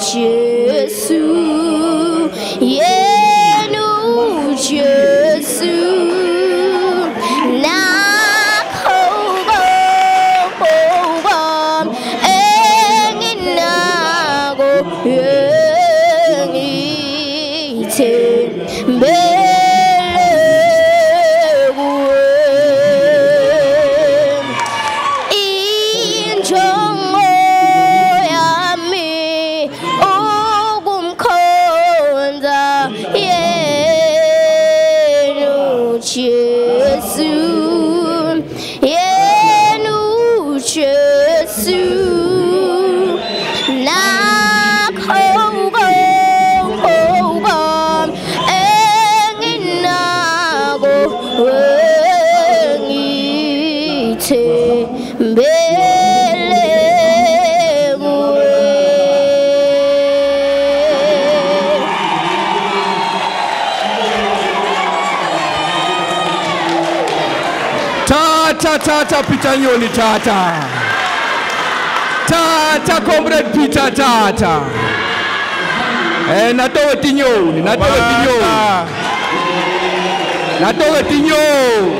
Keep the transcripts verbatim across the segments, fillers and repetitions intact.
Jésus, Yenu Jésus, na kogo kogo, enginago yengite belewe, injongo yami ukumkhonza yenu Jesu, yenu Jesu, nakhogo khogo enginago wengithe Tata, tata, Peter Nyoni, tata. Tata, comrade Peter, tata. Eh, natowe tinyoni, natowe tinyoni. Natowe tinyoni.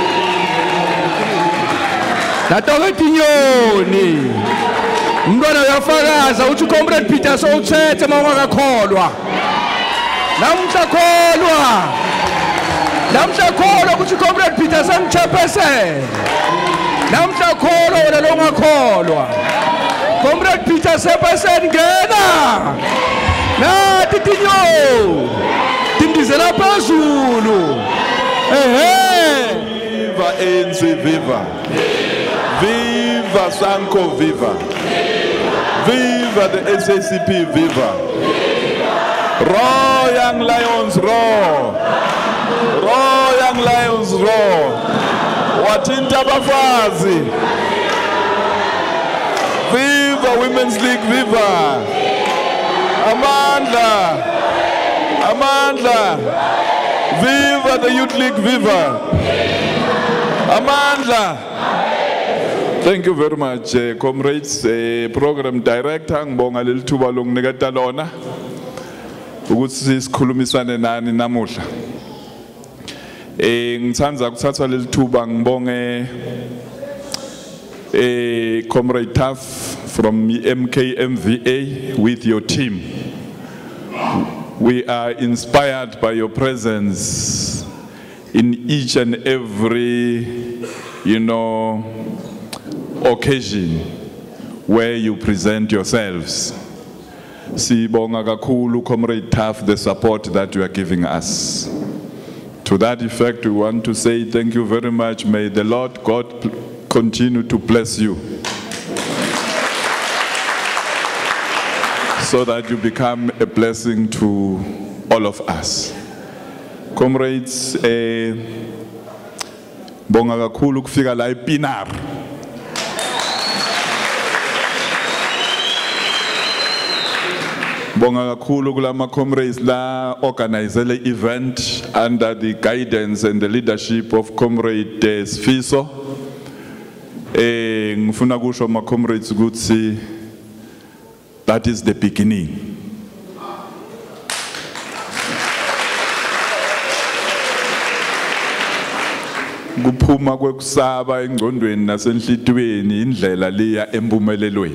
Natowe tinyoni. Mntwana uyafakaza uthi comrade Peter sowuthethe mawungakholwa. Namhlakholwa. Namhlakholwa ukuthi comrade Peter sangichaphese. Namhlakholwa wena lo ngakholwa. Comrade Peter sepaseni ngena. Nathi tinyo. Tindizela phezulu. Ehhe. Viva A N C, viva. Viva Sanko, viva. Viva the S A C P, viva. Roar young lions, roar. Roar young lions, roar. Watinta bafazi. Viva Women's League, viva. Amandla. Amandla. Viva the Youth League, viva. Amandla. Thank you very much, uh, comrades. Uh, program director, ngibonga leli thuba longiniketa lona ukuthi sikhulumisane nani namuhla. Eh ngithanda ukuthatha leli thuba ngibonge eh Comrade Taff from M K M V A with your team. We are inspired by your presence in each and every, you know, occasion where you present yourselves. Sibonga kakhulu Comrade Taff the support that you are giving us. To that effect, we want to say thank you very much. May the Lord God continue to bless you so that you become a blessing to all of us. Comrades, eh, bonga kakhulu kufika la ePinar. Bonga kakhulu kulama comrades la organize the event under the guidance and the leadership of Comrade uh, Sfiso. Eh ngifuna kusho ma comrades ukuthi that is the beginning. Kuphuma kwekusaba engqondweni nasenhlitweni indlela liya empumelelweni.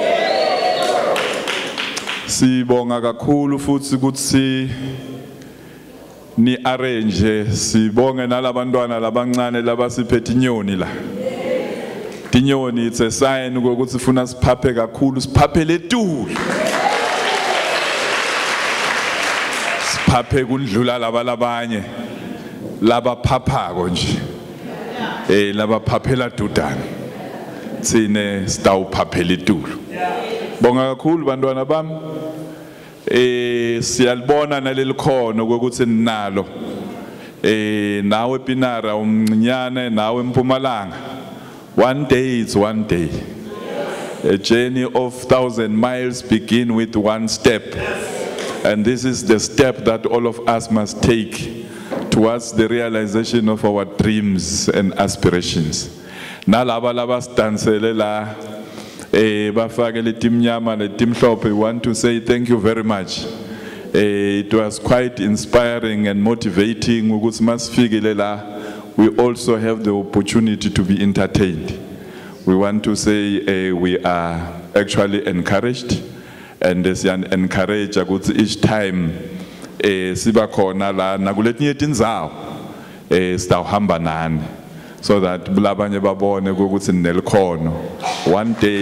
Sibonga kakhulu futhi ukuthi ni arrange sibonge nalabantwana labancane labasiphethe inyoni la. Tinyoni it's a sign ukuthi sifuna siphaphe kakhulu siphaphe letulu. Siphaphe kundlula laba labanye laba phaphako nje. Eh laba phaphela dudana. Sine sitawuphaphela itulu. Bonga kakhulu bantwana bami. Eh siyalibona naleli khono ukuthi ninalo. Eh nawe ePinara umncinyane nawe eMpumalanga. One day is one day. A journey of thousand miles begin with one step. And this is the step that all of us must take towards the realization of our dreams and aspirations. Nalaba laba stansele la eh bafake le team nyama le team mhlophe. We want to say thank you very much. Eh, it was quite inspiring and motivating ukuthi masifikile la we also have the opportunity to be entertained. We want to say uh, we are actually encouraged and siyan encourage ukuthi each time eh siba khona la nakuletinye tindzawo eh sitawuhamba nani so that labanye babone ukuthi ninelikhono one day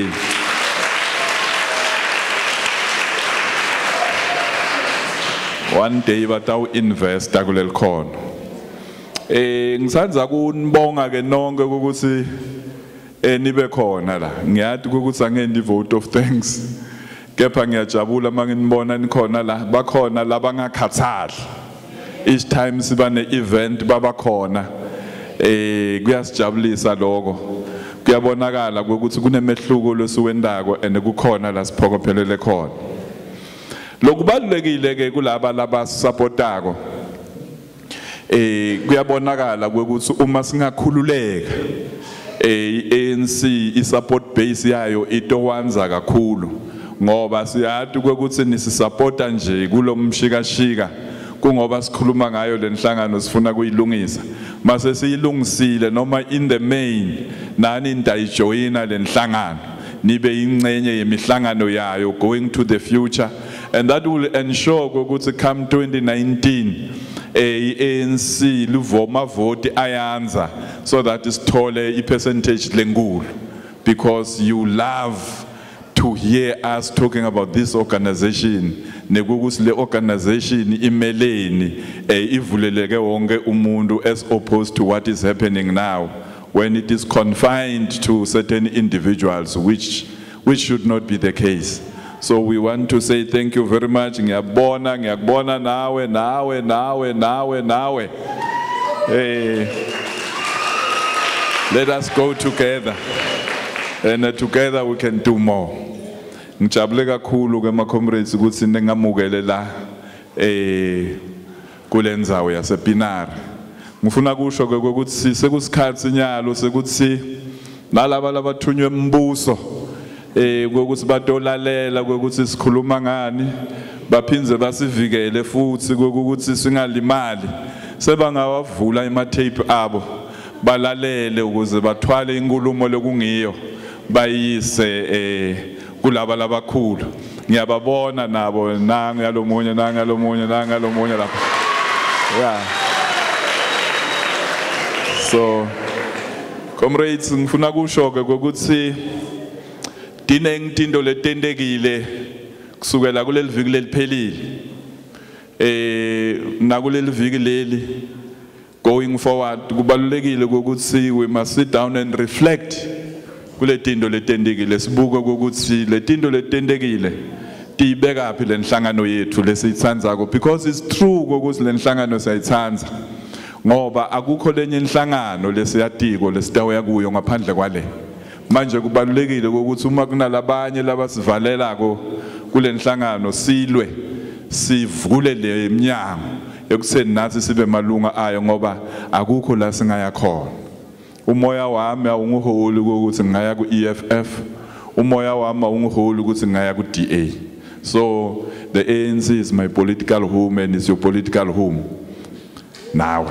one day batawu invest kuleli khono. Eh ngisanza kunibonga ke nonke ukuthi eh nibe khona la. Ngiyathi ukuthi angende vote of thanks. Kepha ngiyajabula manginibona nikhona la bakhona labangakhathali. Each time siba ne event baba khona. Eh kuyasijabulisa lokho. Kuyabonakala ukuthi kunemehluko losuwendako and kukhona la siphokophelele khona. Lokubalulekile ke kulaba laba supportako eh kuyabonakala ukuthi uma singakhululeka eh i-A N C i-support base yayo itowanza kakhulu ngoba siyathi ukuthi nisisupporta nje kulomshikashika kungoba sikhuluma ngayo lenhlangano sifuna kuyilungisa mase siyilungisile noma in the main nani ndayijoyina lenhlangano nibe ingcenye yemihlangano yayo going to the future. And that will ensure ukuthi come twenty nineteen i-A N C luvoma vote ayanza so that isithole i-percentage lenkulu because you love to hear us talking about this organization nekukuthi le organization imeleni ivuleleke wonke umuntu as opposed to what is happening now when it is confined to certain individuals which which should not be the case. So we want to say thank you very much. Ngiyabona, ngiyabona nawe, nawe, nawe, nawe, nawe. Hey, let us go together, and uh, together we can do more. Ngijabule kakhulu ke ma comrades ukuthi ningamukele la eh kulendzawo yasePinar. Ngifuna kusho ke ukuthi sekusikhathi nyalo sekuthi nalaba labathunywe embuso eh ukuthi batolalela ukuthi sikhuluma ngani baphinze basivikele futhi ukuthi singalimali sebangawavula ima tape abo balalele ukuze bathwale inkulumo lokungiyo bayise eh kulaba labakhulu. Ngiyababona nabo nanga yalomunye nanga yalomunye nanga yalomunye lapha. Yeah. So comrades ngifuna kusho ke ukuthi dineng tinto letendekile kusukela kuleli viki leliphelile eh nakuleli viki leli going forward kubalulekile ukuthi we must sit down and reflect kule tinto letendekile sibuke ukuthi le tinto letendekile tibeka phi lenhlangano yethu lesiyitsandzako because it's true ukuthi lenhlangano sayitsanza ngoba akukho lenye inhlangano lesiyatiko lesitawuya kuyo ngaphandle kwale. Manje kubalulekile ukuthi uma kunalabanye labasivalelako kulenhlangano silwe sivule le minyango ekutheni nathi sibe malunga ayo ngoba akukho la singaya khona. Umoya wami awungiholi ukuthi ngaya ku E F F, umoya wami awungiholi ukuthi ngaya ku D A. So the A N C is my political home and is your political home. Nawe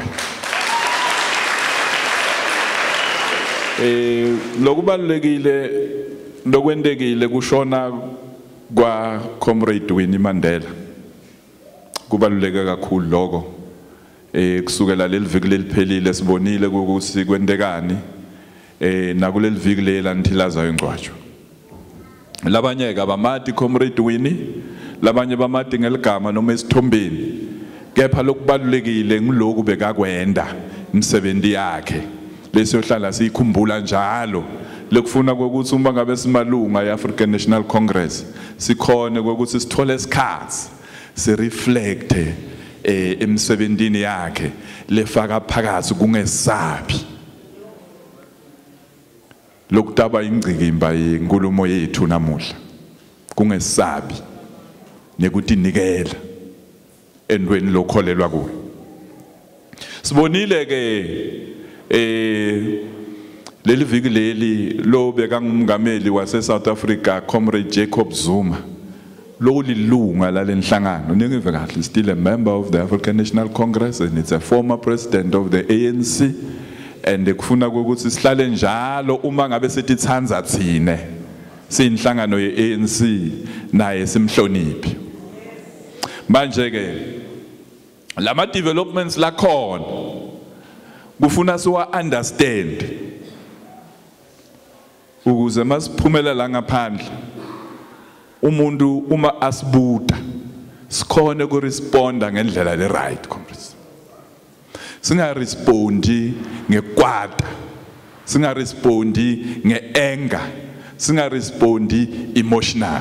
eh lokubalekile lokwendekile kushona kwa comrade Winnie Mandela kubaluleke kakhulu lokho eh kusukela leli viki leliphelile sibonile ukuthi kwendekani eh nakuleli viki lela nthilazayo ingcwatsho labanye ke abamati comrade Winnie labanye bamati ngeligama noma esithombeni kepha lokubalulekile ngilokhu bekakwenda imsebenzi yakhe lesiyohlala sikhumbula njalo lekufuna ukuthi uma ngabe simalunga yeAfrican National Congress sikhone ukuthi sithole isikhathi si reflect eh emsebenzini yakhe lefaka phakathi kungesabi lokutaba ingcikimba yenkulumo yethu namuhla kungesabi nekuthi nikela endweni lokholelwa kulo sibonile ke eh leli viki leli lo beka ngumongameli wase South Africa Comrade Jacob Zuma lo lilunga la lenhlangano ningive kahle still a member of the African National Congress and it's a former president of the A N C and ekufuna ukuthi sihlale njalo uma ngabe sithi tsanza thine sinhlangano ye A N C naye simhloniphi manje ke lama developments la khona kufuna siwa understand ukuze masiphumela la ngaphandle umuntu uma asibuta sikhone ku responda ngendlela le right comrades singa respondi ngekwata singa respondi ngeanger singa respondi emotional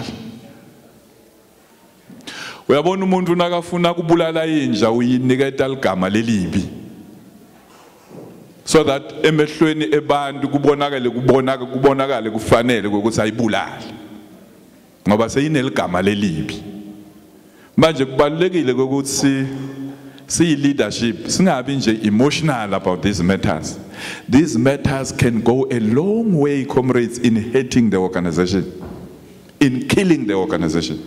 uyabona umuntu nakafuna kubulala inja uyiniketa ligama lelibi so that emehlweni ebantu kubonakale kubonakale kubonakale kufanele ukuthi ayibulale ngoba seyineligama lelibi manje kubalekile ukuthi si leadership singabi nje emotional about these matters. These matters can go a long way, comrades, in hurting the organization, in killing the organization,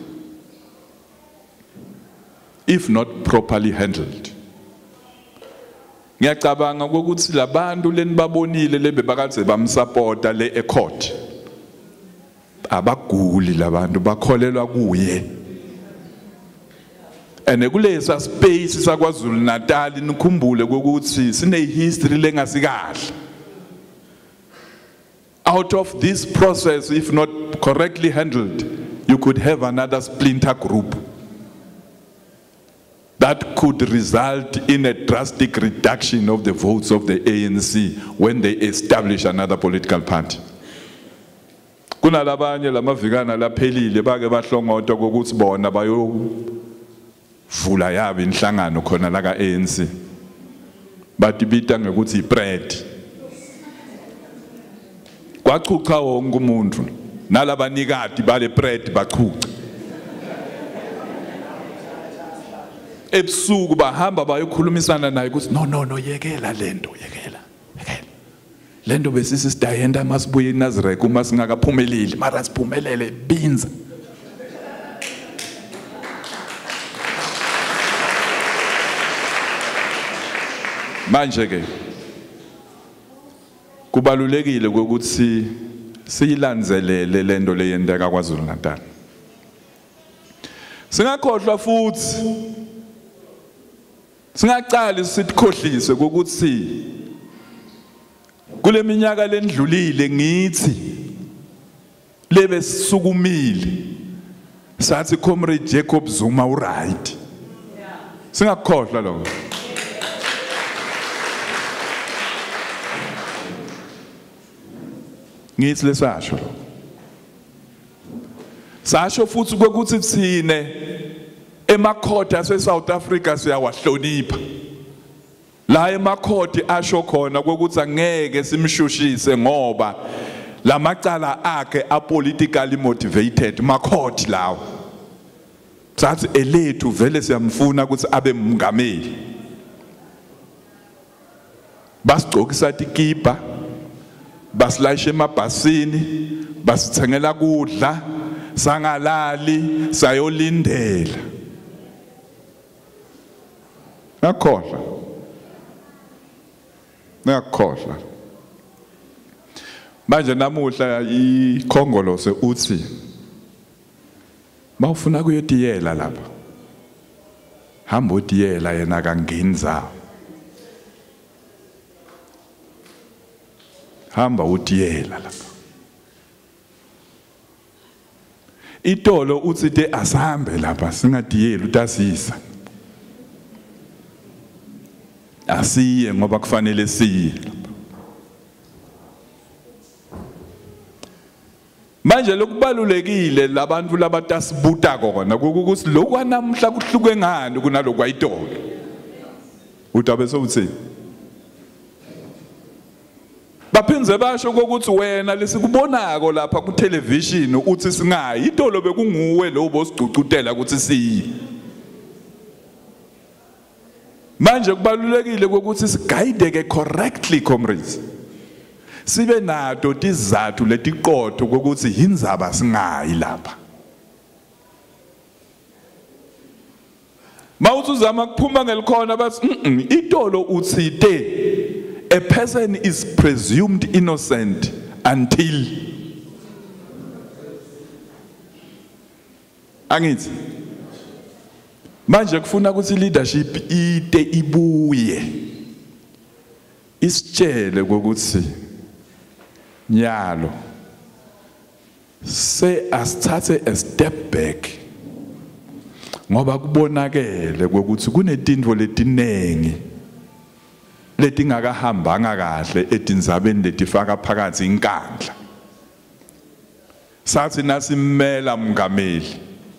if not properly handled. Ngiyacabanga ukuthi labantu lenibabonile lebe bakade bamsupporta le ecourt abaguli labantu bakholelwa kuye ene kulesa space sakwaZulu Natal nikhumbule ukuthi sine history lengasikahle. Out of this process, if not correctly handled, you could have another splinter group that could result in a drastic reduction of the votes of the A N C when they establish another political party. Kuna labanye lamavikana laphelile bake bahlongotwa ukuthi bona bayo vula yabo inhlangano khona la ka A N C batibita ngekuthi iBread kwachucha wonke umuntu nalabanikati bale bread bachucha ebusuku bahamba bayokhulumisana naye ukuthi no no no yekela lento yekela yekela lento besisi sidayenda masibuye eNazareth uma singakaphumeleli mara siphumelele binza manje ke kubalulekile ukuthi siyilanzelele lento leyendeka kwaZulu Natal. Singakhohlwa futhi singaqali sithikhohlise ukuthi kule minyaka lendlulile ngithi lebe sisukumile sathi Comrade Jacob Zuma u right. Singakhohlwa lokho. Ngithi lesasho sasho futhi ukuthi thine emakhoti ase South Africa siyawahlonipha la emakhoti asho khona ukuthi angeke simshushise ngoba lamacala akhe a politically motivated makhoti lawo sathi elethu vele siyamfuna ukuthi abe umngameli basigcokisa tikipa basilayishe emabhasini basithengela kudla sangalali sayolindela nakhohlwa nakhohlwa manje namuhla ikhongolose uthi mawufuna kuyodiyela lapha hamba udiyela yena kangenza hamba udiyela lapha itolo uthi te asambe lapha singadiyela utasisa asiye ngoba kufanele siye manje lokubalulekile labantu labatasibuta kona ukuthi lokwa namhla kuhluke ngani kunalokwa itolo utabe sowuthi baphinze basho ukuthi wena lesikubonako lapha ku television uthi singayi itolo bekunguwe lo bosigcucutela ukuthi siyi manje kubalulekile ukuthi sigayideke correctly comrades sibe nato tizathu letiqotho ukuthi indzaba singayi lapha. Mawuthi uzama kuphuma ngelikhona bathi itolo utsite, a person is presumed innocent until angithi manje kufuna ukuthi leadership ite ibuye isitshele ukuthi nyalo se asithathe a step back ngoba kubonakele ukuthi kunetinto letinengi letingakahambanga kahle etindzabeni letifaka phakathi inkandla. Sathi nasimela mngameli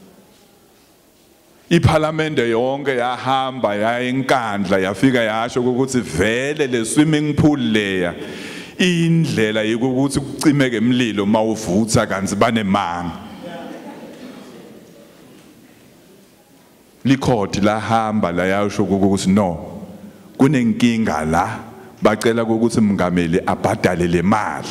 iParliamente yonke yahamba ya enkandla yafika yasho ukuthi vele le swimming pool leya indlela yokuthi kucimeke emlilo mawuvutha kanzi banemanga. Likhodi lahamba la yasho ukuthi no kunenkinga la bacela ukuthi mngameli abhadale le mali.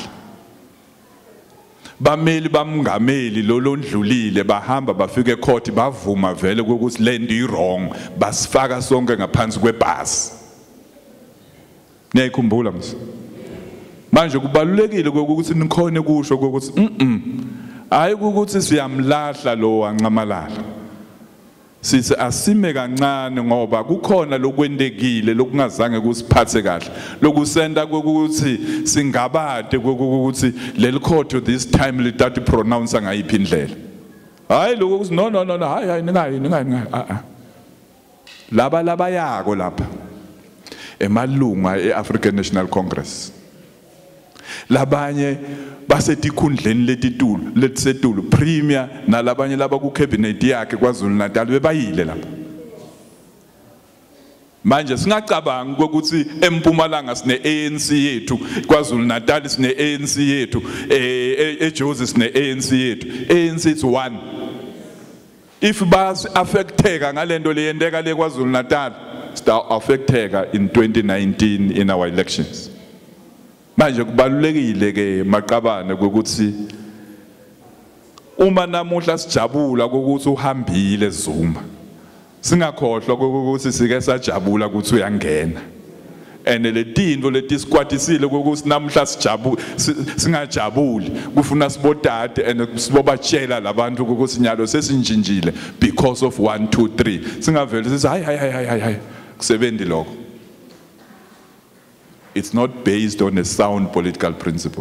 Bameli bamngameli lo londlulile bahamba bafike ecourt bavuma vele ukuthi le nto wrong basifaka sonke ngaphansi kwebhasi. Niyayikhumbula mse? Manje kubalulekile ukuthi nikhone kusho ukuthi mhm hayi ukuthi siyamlahla lo wancamalala. Sithi asime kancane ngoba kukhona lokwendekile lokungazange kusiphathe kahle lokusenda ukuthi singabade ukuthi leli court this time litati pronounce ngayiphi indlela. Hayi lokho ukuthi no no no hayi hayi ningayi ningayi a a laba laba yako lapha emalunga eAfrican National Congress labanye basetikhundleni letitulu letisetulu premier nalabanye laba ku cabinet yakhe kwaZulu Natal bebayile lapha. Manje singacabanga ukuthi eMpumalanga sine A N C yethu kwaZulu Natal sine A N C yethu eh eJozi sine A N C yethu. A N C it's one. If bas affecteka ngalento leyendeka le kwaZulu Natal sta affecteka in twenty nineteen in our elections. Manje kubalulekile ke maqabane ukuthi uma namuhla sijabula ukuthi uhambile Zuma singakhohlwa ukuthi sike sajabula ukuthi uyangena ene letinto letisquatisile ukuthi namuhla sijabula singajabuli kufuna sibodade ene sibobatshela labantu ukuthi nyalo sesinjinjile because of one two three singavele sithi hayi hayi hayi hayi kusebenzi lokho. It's not based on a sound political principle.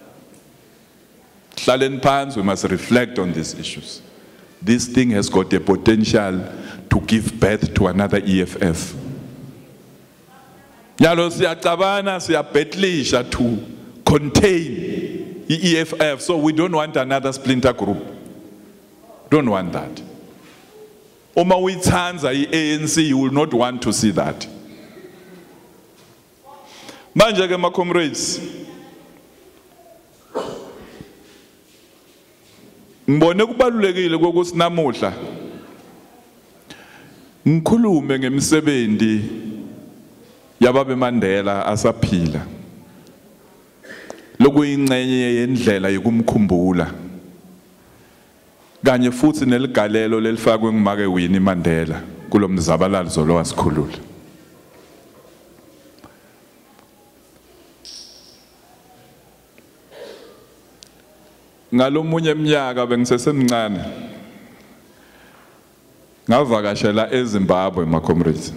Hlalen phansi, we must reflect on these issues. This thing has got a potential to give birth to another E F F. Nyalo siyacabana siyabhetlisha to contain the E F F, so we don't want another splinter group. Don't want that. Uma uyithanza i-A N C, you will not want to see that. Manje ke ma comrades ngibone kubalulekile ukuthi namuhla ngikhulume ngemisebenzi yababe Mandela asaphila lokuyingcenye yendlela yokumkhumbula kanye futhi neligalelo lelifakwe ngumake Winnie Mandela kulomzabalalizo lo wasikhulula. Ngalomunye eminyaka bengisesemncane ngavakashela eZimbabwe ma comrades.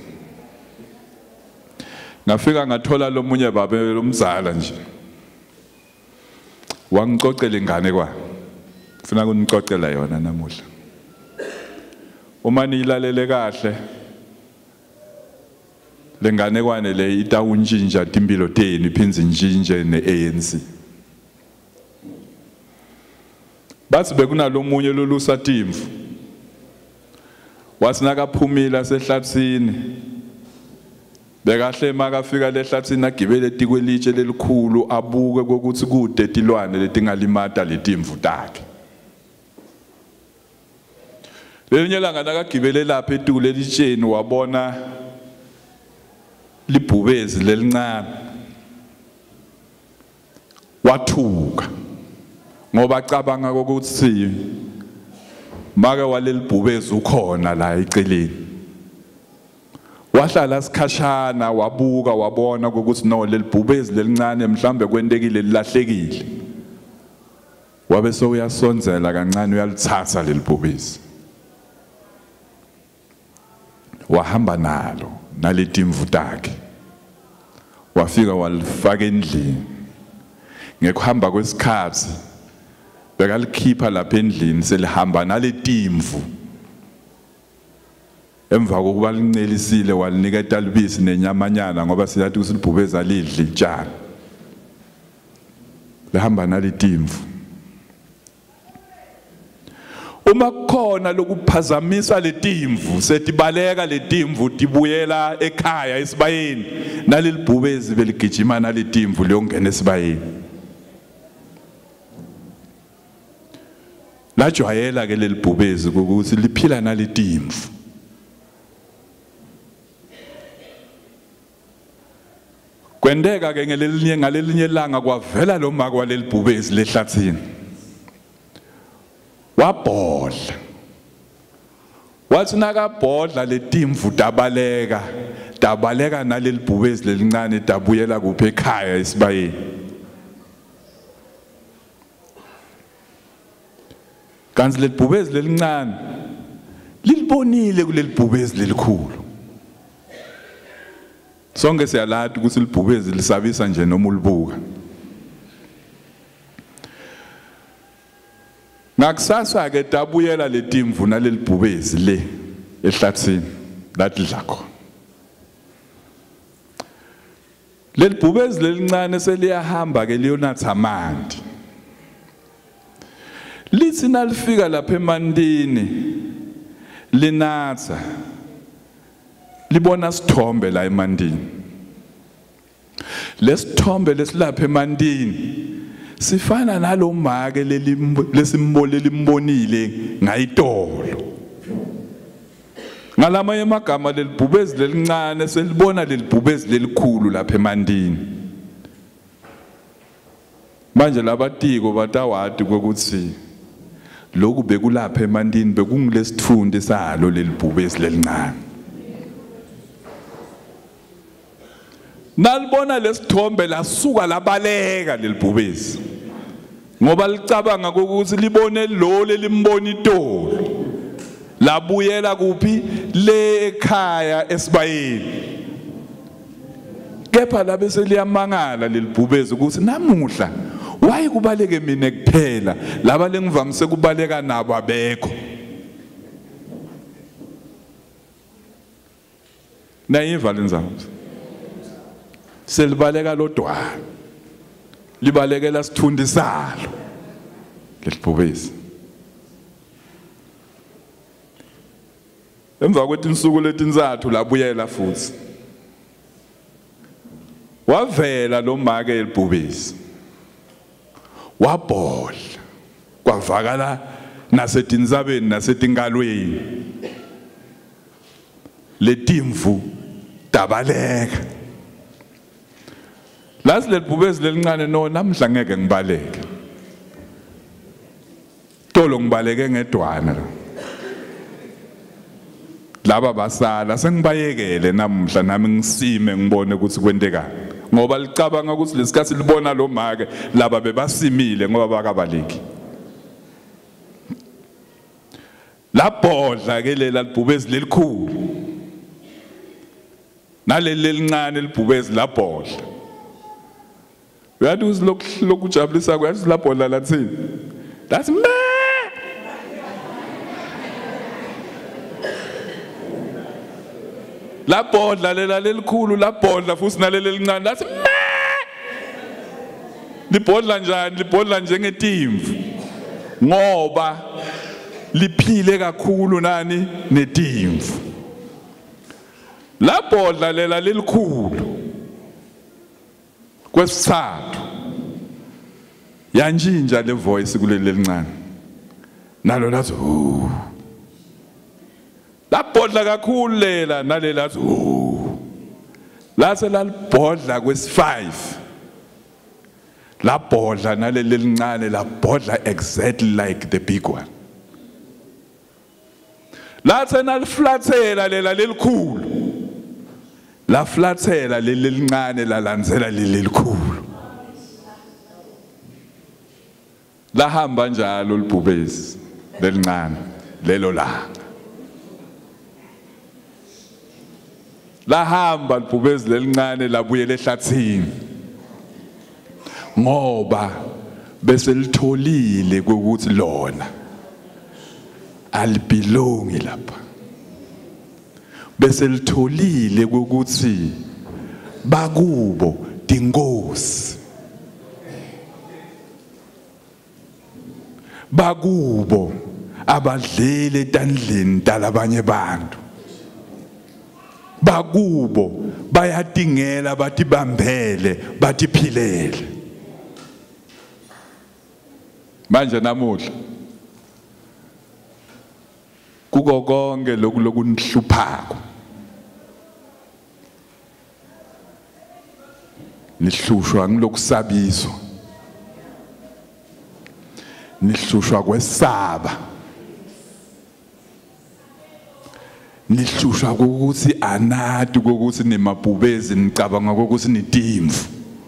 Ngafika ngathola lomunye babe lomzala nje wangicocela ingane kwa ufuna ukunicocela yona namuhla. Uma niyilalele kahle lengane kwane le itawunjinja timpilo tenu iphinze njinje ne-A N C. Bathi bekunalomunye lolusa timvu wasinaka phumila sehlathini bekahle makafika lehlathini agibele tikwelitshe lelikhulu abuke ukuthi kude tilwane letingalimata letimvu takhe. Lelinye langa nakagibele lapha etuku lelitsheni wabona libhubezi lelincane wathuka ngoba cabanga ukuthi make walelibhubezi ukhona la eceleni. Wahlala sikhashana wabuka wabona ukuthi no lelibhubezi lelincane mhlambe kwentekile lilahlekile. Wabe so uyasonzela kancane uyalithatha lelibhubezi. Wahamba nalo naletimvu takhe. Wafika walifaka endlini. Ngekuhamba kwesikhathi bekalikhipha lapha endlini selihamba naletimvu. Emva kokuba lincelisile walinika italibisi nenyamanyana ngoba siyathi usilibhubeza lidli itshana. Lihamba naletimvu. Uma kukhona lokuphazamisa letimvu setibaleka letimvu tibuyela ekhaya esibayeni nalelibhubezi beligijima naletimvu liyongena esibayeni. Lajwayela ke lelibhubezi ukuthi liphila naletimvu. Kwendeka ke ngelelinye ngalelinye ilanga kwavela lo maka walelibhubezi lehlathini. Wabhodla. Wathi nakabhodla letimvu dabaleka, dabaleka nalelibhubezi lelincane dabuyela kuphi ekhaya esibayeni. Kanti lelibhubezi lelincane lilibonile kulelibhubezi lelikhulu. Sonke siyalathi ukuthi ilibhubezi lisabisa nje noma ulibuka. Ngakusasa ke dabuyela letimvu nalelibhubezi le ehlathini ladla khona. Lelibhubezi lelincane seliyahamba ke liyonatha amanzi. Lithi nalifika lapha emandini linatha libona sithombe la emandini. Lesithombe lesilapha emandini sifana nalomake lesimbole limbonile ngayitolo. Ngalama yemagama lelibhubezi lelincane selibona lelibhubezi lelikhulu lapha emandini. Manje labatiko batawati ukuthi lokhu bekulapha emandini bekungilesithundi salo lelibhubezi lelincane. Nalibona lesithombe lasuka labaleka lelibhubezi ngoba licabanga ukuthi libone lo lelimbona itolo labuyela kuphi le ekhaya esibayeni. Kepha labe seliyamangala lelibhubezi ukuthi namuhla waye kubaleke mina kuphela laba lengivamise kubaleka nabo abekho. Nayiva lenzalo selibaleka lodwana libalekela sithundi salo lelibhubezi. Emva kwetinsuku letinzathu labuyela futhi. Wavela lo make elibhubezi. Wabhodla kwavakala nasetinzabeni nasetingalweni. Letimvu dabaleka. Lazi lelibhubezi lelincane no namhla ngeke ngibaleke. Tolo ngibaleke ngedwana. Laba basala sengibayekele namhla nami ngisime ngibone ukuthi kwenteka. Ngoba licabanga ukuthi lesikhathi libona lo make laba bebasimile ngoba bakabaleki. Labhodla ke lela libhubezi lelikhulu. Naleli lelincane libhubezi labhodla. Uyathi uzilokhu lokujabulisa kwathi labhodla lathini? That's me. Labhodla lela lelikhulu labhodla futhi naleli lincane lathi me. Libhodla njani? Libhodla njengetimvu. Ngoba liphile kakhulu nani netimvu. Labhodla lela lelikhulu. Kwesithathu yanjinja le voice kuleli lincane. Nalo lathi uh labhodla kakhulu lela nalela lathi uh lase lalibhodla kwesi five la bodla naleli lincane la bodla exactly like the big one. Lathi naliflathela lela lelikhulu, la flathela leli lincane lalandzela leli likhulu. Lahamba njalo libhubezi lelincane lelo langa. Lahamba libhubezi lelincane labuyela ehlathini. Ngoba bese litholile ukuthi lona alibelongi lapha. Bese litholile ukuthi bakubo dingosi. Bakubo abadlele etandleni talabanye bantu. Bakubo bayatingela bathi bambele bathi philele. Manje namuhla kuko konke lokhu lokunihluphako nihlushwa ngilokusabizwa, nihlushwa kwesaba, nihlushwa ukuthi anati ukuthi nimabhubezi nicabanga ukuthi nitimvu.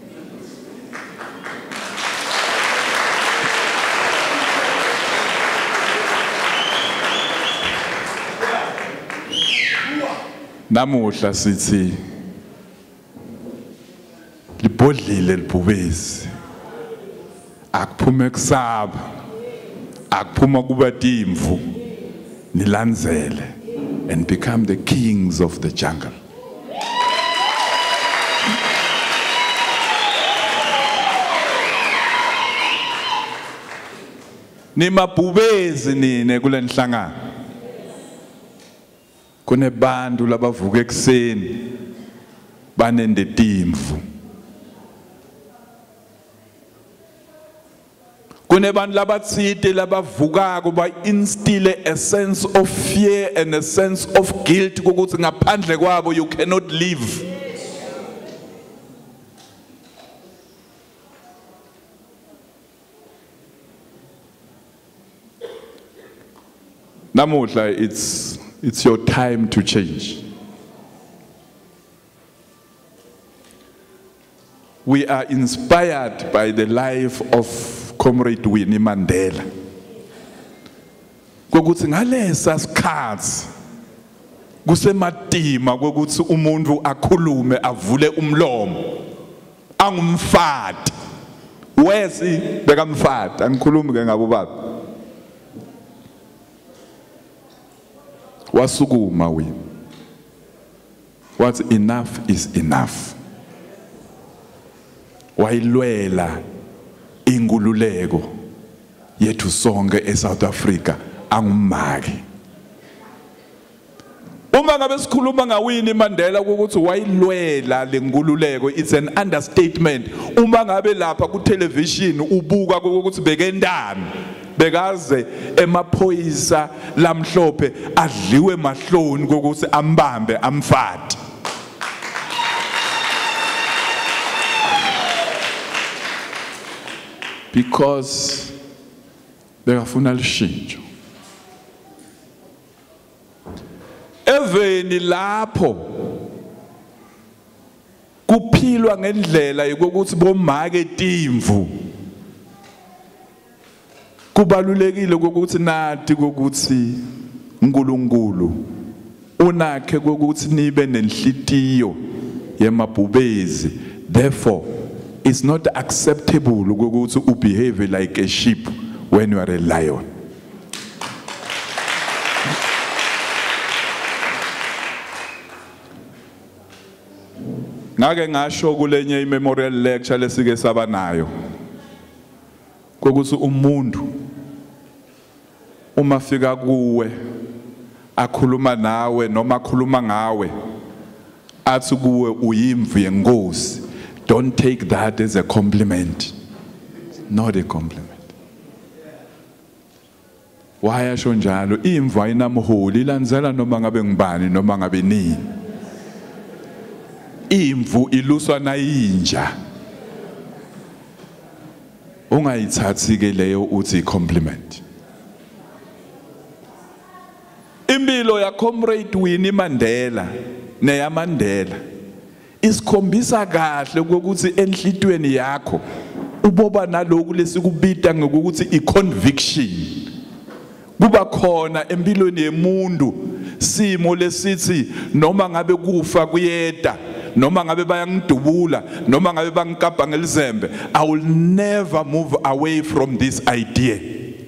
Namuhla sithi libhodlile libhubezi, akuphume kusaba, akuphuma kuba timvu, nilandzele and become the kings of the jungle. Nimabhubezi nine kule nhlangano. Kunebantu labavuka ekseni banende timvu. Kunebantu labatsite labavukako ba instill a sense of fear and a sense of guilt ukuthi ngaphandle kwabo you cannot live. Namuhla it's It's your time to change. We are inspired by the life of Comrade Winnie Mandela. Kokuthi ngalesa sikhathi kusematima kokuthi umuntu akhulume avule umlomo angumfati. Wesi bekamfati angikhulumi ke ngabo baba. Wasukuma we. What's enough is enough. Wayilwela ingululeko yethu sonke eSouth Africa angumaki. Uma ngabe sikhuluma ngaWinnie Mandela ukuthi wayilwela lengululeko, it's an understatement. Uma ngabe lapha ku television ubuka ukuthi bekendani bekaze emaphoyisa lamhlophe adliwe mahloni kokuthi ambambe amfati. Because bekafuna lishintsho. Eveni lapho kuphilwa ngendlela yokuthi bomake timvu. Kubalulekile ukuthi nathi ukuthi uNkulunkulu unakhe ukuthi nibe nenhlitiyo yemabhubezi. Therefore it's not acceptable ukuthi u behave like a sheep when you are a lion. Ngake ngasho kulenye imemorial lecture lesike sabanayo kokuthi umuntu uma fika kuwe akhuluma nawe noma akhuluma ngawe athi kuwe uyimvu yenkosi, don't take that as a compliment. Not a compliment. Wayasho njalo imvu ayinamholi ilandzela noma ngabe ngibani noma ngabe nini. Imvu iluswa na inja. ungayithathi ke leyo uthi compliment. Impilo ya comrade Winnie Mandela neya Mandela isikhombisa kahle ukuthi enhlitweni yakho uboba naloku lesikubita ngokuthi iconviction kuba khona empilweni yemuntu simo lesithi noma ngabe kufa kuyeda noma ngabe bayangidubula noma ngabe bangikapa ngelizembe, I will never move away from this idea.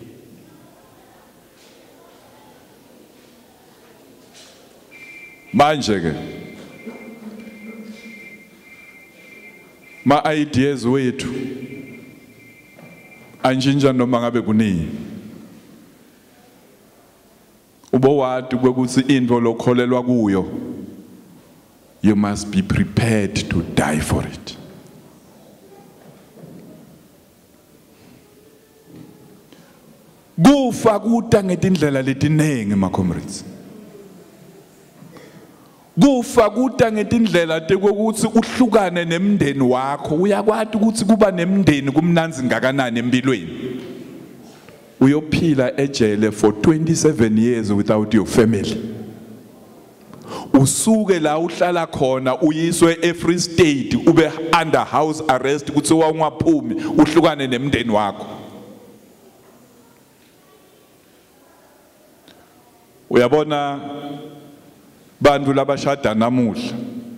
Manje ke ma ideas wethu anjinja noma ngabe kunini. Ubo wathi ukuthi into lokholelwa kuyo, you must be prepared to die for it. Kufa kuta ngetindlela letinengi ma comrades. Kufa kuta ngetindlela tekuthi uhlukane nemndeni wakho. Uyakwazi ukuthi kuba nemndeni kumnanzi ngakanani empilweni. Uyophila ejele for twenty-seven years without your family. Usuke la uhlala khona uyiswe e-Free State ube under house arrest kuthi wangaphumi uhlukane nemndeni wakho. Uyabona bantu labashada namuhla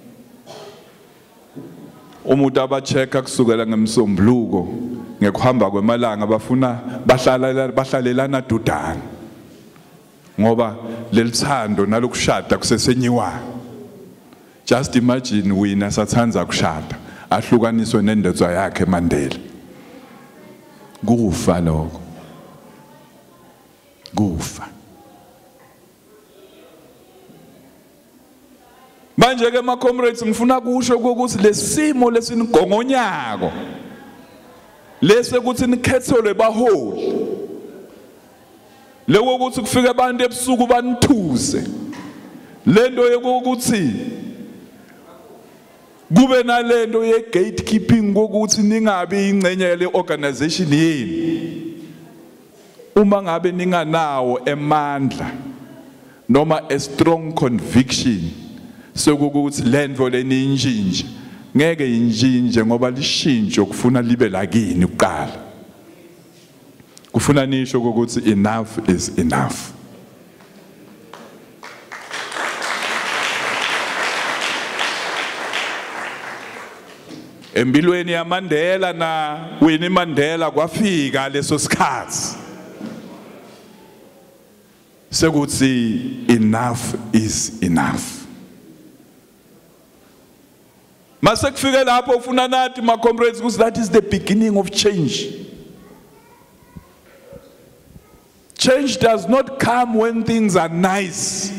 umuntu abacheka kusukela ngemsombuluko ngekuhamba kwemalanga bafuna bahlala bahlalelana dudana ngoba lelithando nalokushada kusesenyiwa. Just imagine wina sathanza kushada ahlukaniswe nendodza yakhe Mandela. Kufa lokho, kufa. Manje ke ma comrades ngifuna kusho ukuthi lesimo lesinigongonyako lese ukuthi nikhethelwe baholi lewo ukuthi kufike abantu ebusuku banithuse lento yokuthi kube nalento ye gatekeeping ukuthi ningabe ingcenye yale organization yini uma ngabe ninganawo emandla noma a strong conviction sokuthi lento leninjinje ngeke injinje ngoba lishintsho kufuna libe lakini uqala kufuna nisho ukuthi enough is enough. Empilweni ya Mandela na Winnie Mandela kwafika leso sikhathi sekuthi enough is enough. Mase kufike lapho ufuna nathi ma comrades ukuthi that is the beginning of change. Change does not come when things are nice.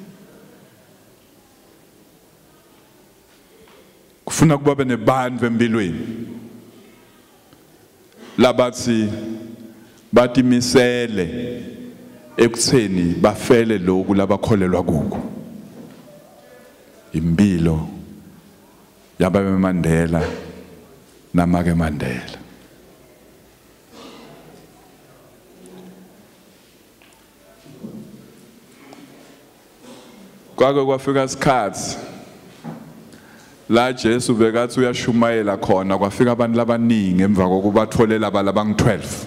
Kufuna kuba nebantu empilweni labathi bathi misele ekutheni bafele lokhu labakholelwa kuko. Impilo yaba Mandela namake Mandela. Kwake kwafika isikhathi la Jesu bekathi uyashumayela khona kwafika abantu labaningi emva kokubatholela abalabang twelve.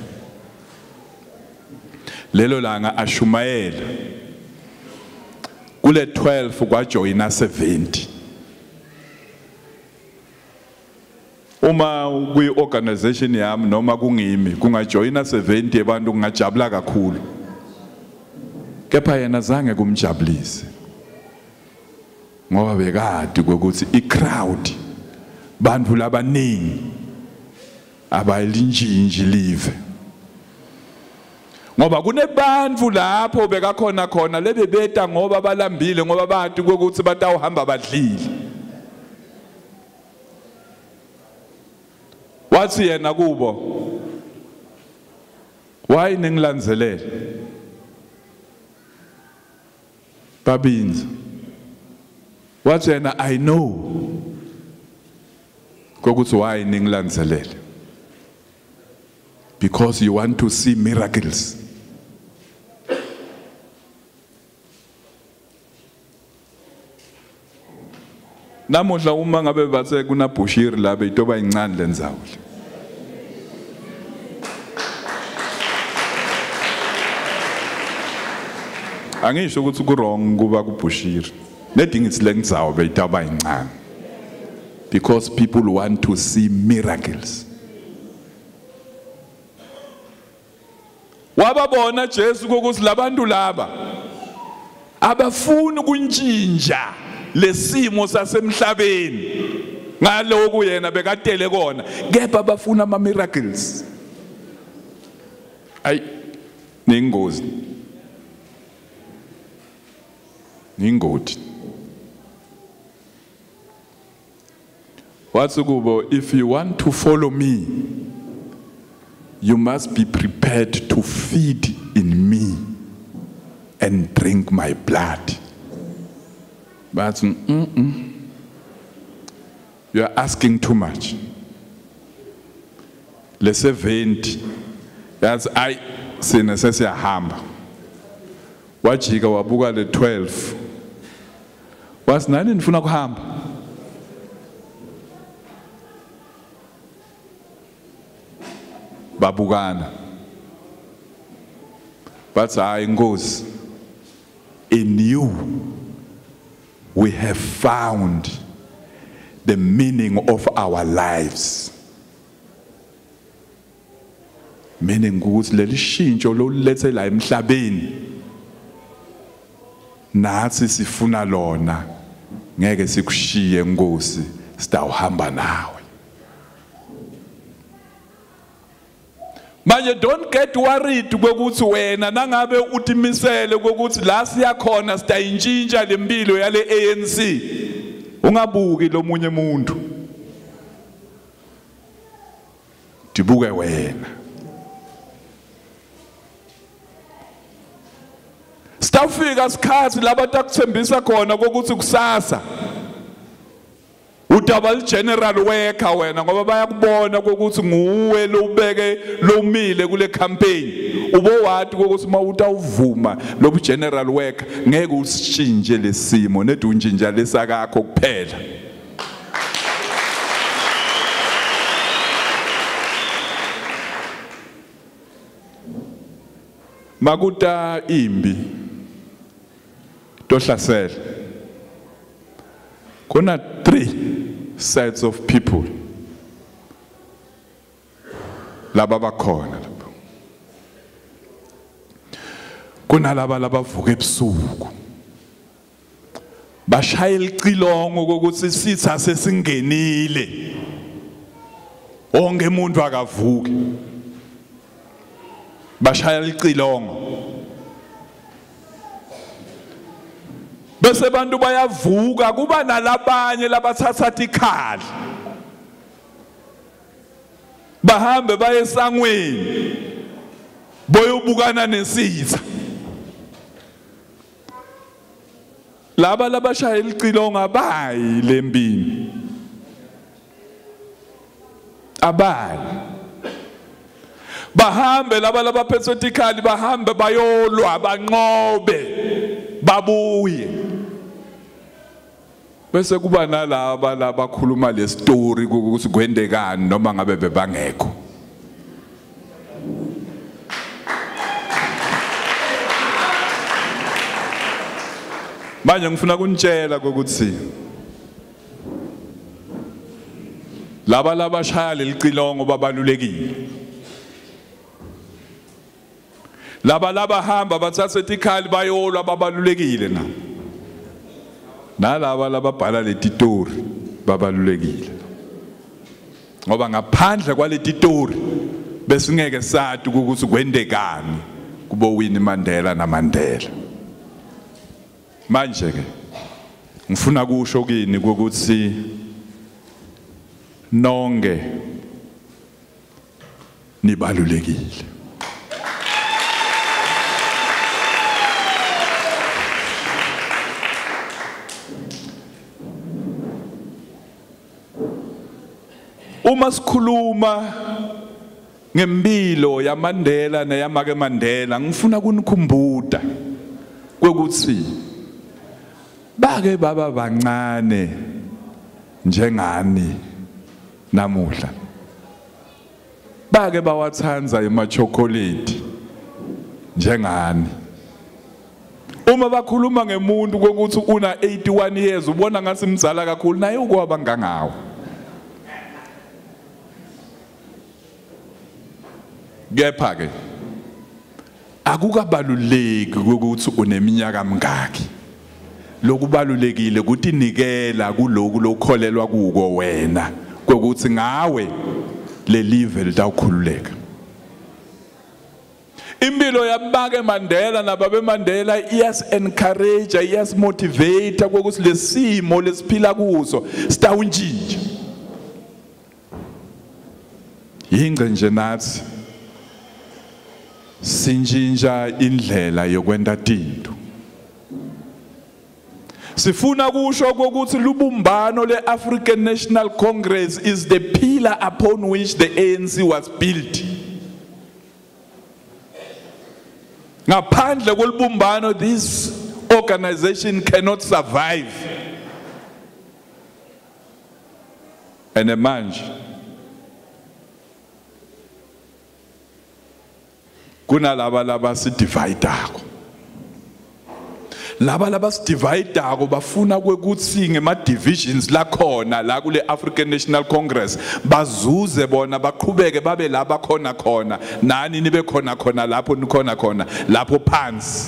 Lelo langa ashumayela kule twelve kwajoyina seventy. Uma kwi organization yami noma kungimi kungajoyina seventy abantu kungajabula kakhulu. Kepha yena zange kumjabulise. Ngoba bekade ukuthi I crowd bantu labaningi abalinjinji live. Ngoba kunebantu lapho bekakhona khona lebebeta ngoba balambile ngoba bathi ukuthi batawuhamba badlile. Wathi yena kubo, why ningilandzelele? Babinza. Wathi yena, I know. Kokuthi why ningilandzelele. because you want to see miracles. Namuhla uma ngabe bathe kuna Bushiri la beyitoba incane lendzawo. Angisho ukuthi ku wrong kuba ku Bushiri. Nedinga it's lendzawo beyitoba incane. Because people want to see miracles. Wababona Jesu ukuthi labantu laba abafuna ukuntshintsha lesimo sasemhlabeni ngaloko yena bekatele kona kepha bafuna ama miracles. Ay ningozi ningoti wathi kubo, if you want to follow me, you must be prepared to feed in me and drink my blood. But mm-mm. You are asking too much. Let's say venti. That's I sine sesiyahamba. Wajika wabuka le twelve. Was nani nifuna kuhamba? Babugana. But hayi Nkosi, in you we have found the meaning of our lives. Meaning ukuthi leli shintsho lolethe la emhlabeni nathi sifuna lona, ngeke sikushiye Nkosi, sitawuhamba nawe. Manje don't get worried ukuthi wena nangabe utimisele ukuthi la siyakhona sitayintshintsha lempilo yale A N C, ungabuki lo munye umuntu, dibuke wena. Stafika sikhathi laba takuthembisa khona ukuthi kusasa udaba general worker wena ngoba bayakubona ukuthi nguwe lo ubeke lo umile kule campaign, ubo wathi ukuthi mawutawuvuma lo general worker ngeke usishintshe lesimo nedunjinja lesakakho kuphela. Makuta imbi tohlasela kuna three sides of people laba bakhona lapho. Kuna laba labavuka ebusuku bashaya icilongo ukuthi sitha sesingenile onke umuntu akavuki, bashaya icilongo bese bantu bayavuka kuba nalabanye labathatha ikhali bahambe baye esangweni boyobukana nesitha. Laba labashaya icilongo abayi lempini, abayi bahambe laba labaphethe ikhali bahambe bayolwa banqobe babuye. Bese kuba nalaba labakhuluma le story ukuthi kwendekani noma ngabe bebangekho. Manje ngifuna kunitshela ukuthi laba labashaya lelicilongo babalulekile. Laba laba hamba bathatha ikhali bayolwa babalulekile na. Nalaba lababhala letitori babalulekile. Ngoba ngaphandle kwaletitori bese ngeke sathi ukuthi kwendekani kubo Winnie Mandela naMandela. Manje ke ngifuna kusho kini ukuthi nonke nibalulekile. Uma sikhuluma ngempilo yaMandela neyamake Mandela ngifuna kunikhumbuda kwekuthi bake baba bancane njengani namuhla bake bawathanza emachocolate njengani uma bakhuluma ngemuntu kokuthi una eighty-one years ubona ngasi mzala kakhulu naye ukwaba ngangawo kepha ke akukabaluleki ukuthi uneminyaka mingaki lokubalulekile ukuthi nikela kuloku lokholelwa kuko wena kokuthi ngawe le live litawukhululeka impilo yabake Mandela nababe Mandela iyas encourage iyas motivate kokuthi lesimo lesiphila kuso sitawuntshintsha yingce nje nathi sinjinja indlela yokwenda tinto sifuna kusho ukuthi lubumbano le-African National Congress is the pillar upon which the A N C was built. Ngaphandle kolubumbano this organization cannot survive. And manje kunalaba laba si divide ako laba laba si divide ako bafuna kwekuthi ngema divisions la khona la kule African National Congress bazuze bona baqhubeke babe laba khona khona nani nibe khona khona lapho nikhona khona lapho phansi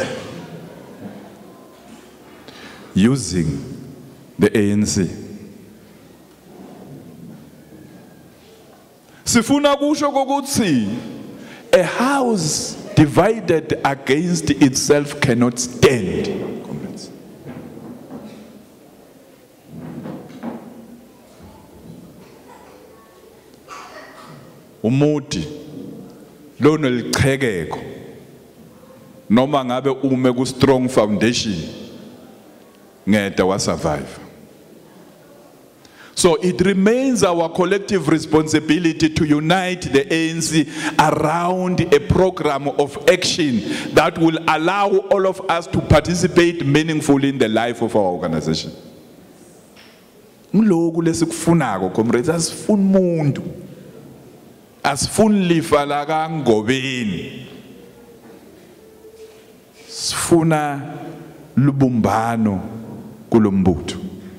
using the A N C sifuna kusho kokuthi a house divided against itself cannot stand. Umuti lona liqhekeko noma ngabe ume ku strong foundation ngeda wa survive. So it remains our collective responsibility to unite the A N C around a program of action that will allow all of us to participate meaningfully in the life of our organization. Ngiloko lesikufunako comrades asifuna umuntu asifuna lifa la kaNgobeni sifuna lubumbano kulombutho.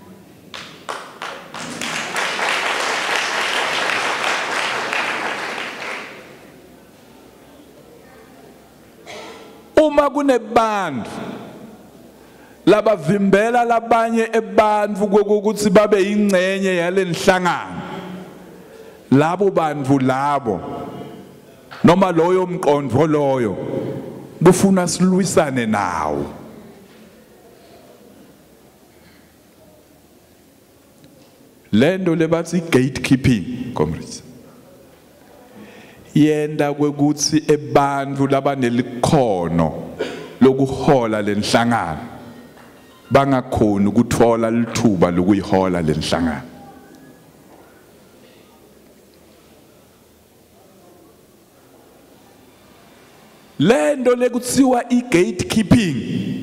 Uma kunebantu labavimbela labanye ebantfu kokuthi babe ingcenye yalenhlangano labo bantu labo noma loyo mqondvo loyo bufuna silwisane nawo lento lebathi gatekeeping comrades yenda kwekuthi ebantfu labanelikhono lokuhola lenhlangano bangakhona ukuthola lithuba lokuyihola lenhlangano. Lento lekuthiwa i-gatekeeping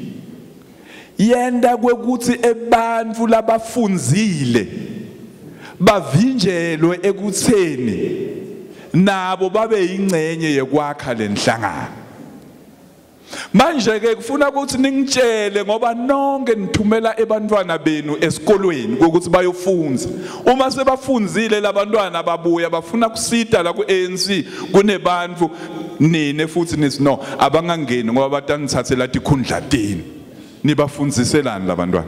yenda kwekuthi ebantfu labafunzile bavinjelwe ekutheni nabo babe ingcenye yekwakha lenhlangano. Manje ke kufuna ukuthi ningitshele ngoba nonke nithumela ebantwana benu esikolweni ukuthi bayofunza. Uma sebafunzile labantwana babuya bafuna kusita la ku A N C kunebantfu nine futhi nithi no abangangeni ngoba batanithathela tikhundla tini. Nibafunziselani labantwana?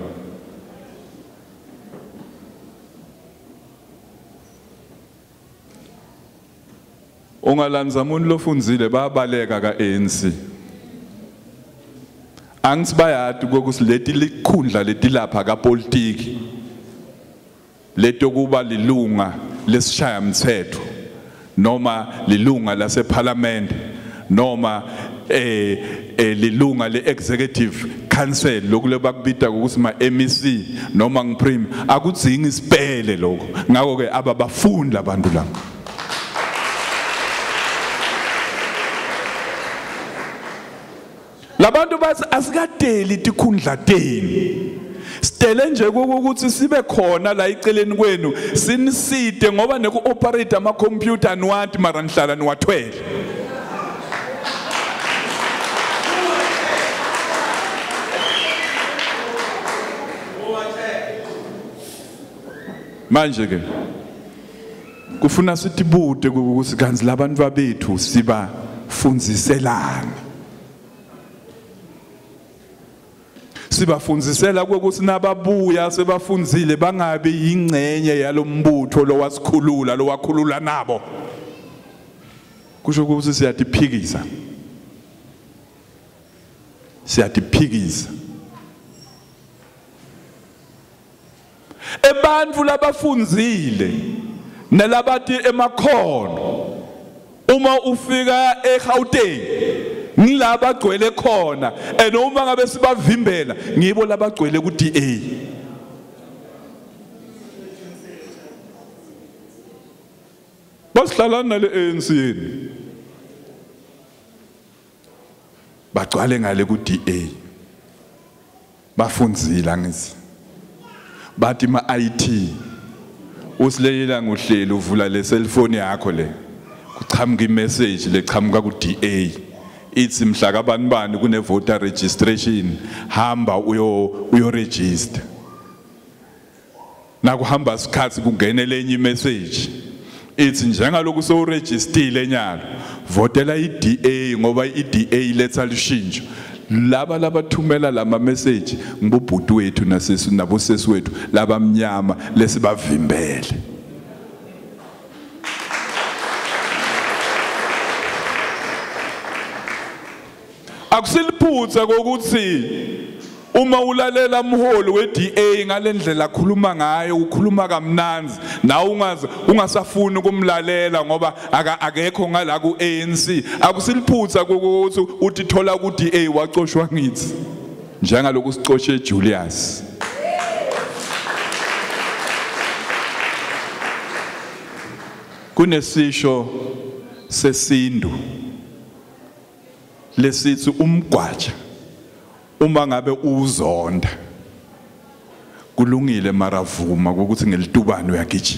Ungalanza umuntu lofunzile bayabaleka ka A N C. Angithi bayati kokuthi leti likhundla leti lapha kapolitiki leto kuba lilunga lesishaya mthetho noma lilunga lase parliament noma eh, eh lilunga le executive council lokule bakubita ukuthi ma M E C noma ngiprim akudzingi isipele lokho ngakho ke ababafunda abantu laba. labantu bathi asikadeli tikhundla teni sitele nje ukuthi sibe khona la iceleni kwenu siniside ngoba neku operate ama computer niwathi mara nihlala niwathwele manje ke kufuna sithi bude ukuthi kanzi labantu babethu siba funziselana sibafunzisela ukuthi nababuya sebafunzile bangabe ingcenye yalombutho lo wasikhulula lo wakhulula nabo kusho ukuthi siyatiphikisa siyatiphikisa ebantfu labafunzile nalabathi emakhono uma ufika eGauteng ngilaba gcwele khona and uma ngabe sibavimbela ngibo labagcwele ku D A basihlala nale A N C yini bagcwale ngale ku D A bafundzile ngithi bathi ma I T usilelela ngohlelo uvula le cellphone yakho le kuchamuka imessage lechamuka ku D A ithi mhla kabani bani kune voter registration hamba uyo uyo register nakuhamba isikhathi kungenele enye imessage ithi njengalokhu so registile nyalo votela i D A ngoba i D A iletha lishintsho laba labathumela lama message ngibobhuti wethu nasesu nabo sesi wethu labamnyama lesibavimbele akusiliphutha kokuthi uma ulalela umholi we D A ngalendlela akhuluma ngayo ukhuluma kamnanzi nawe ungaze ungasafuni ukumlalela ngoba akekho ngala ku A N C akusiliphutha ukuthi uthi thola ku D A wacoshwa ngithi njengalokhu sicoshe Julius kunesisho sesindu lesithi umgwaja uma ngabe uzonda kulungile maravuma ukuthi ngelitubani uyagijima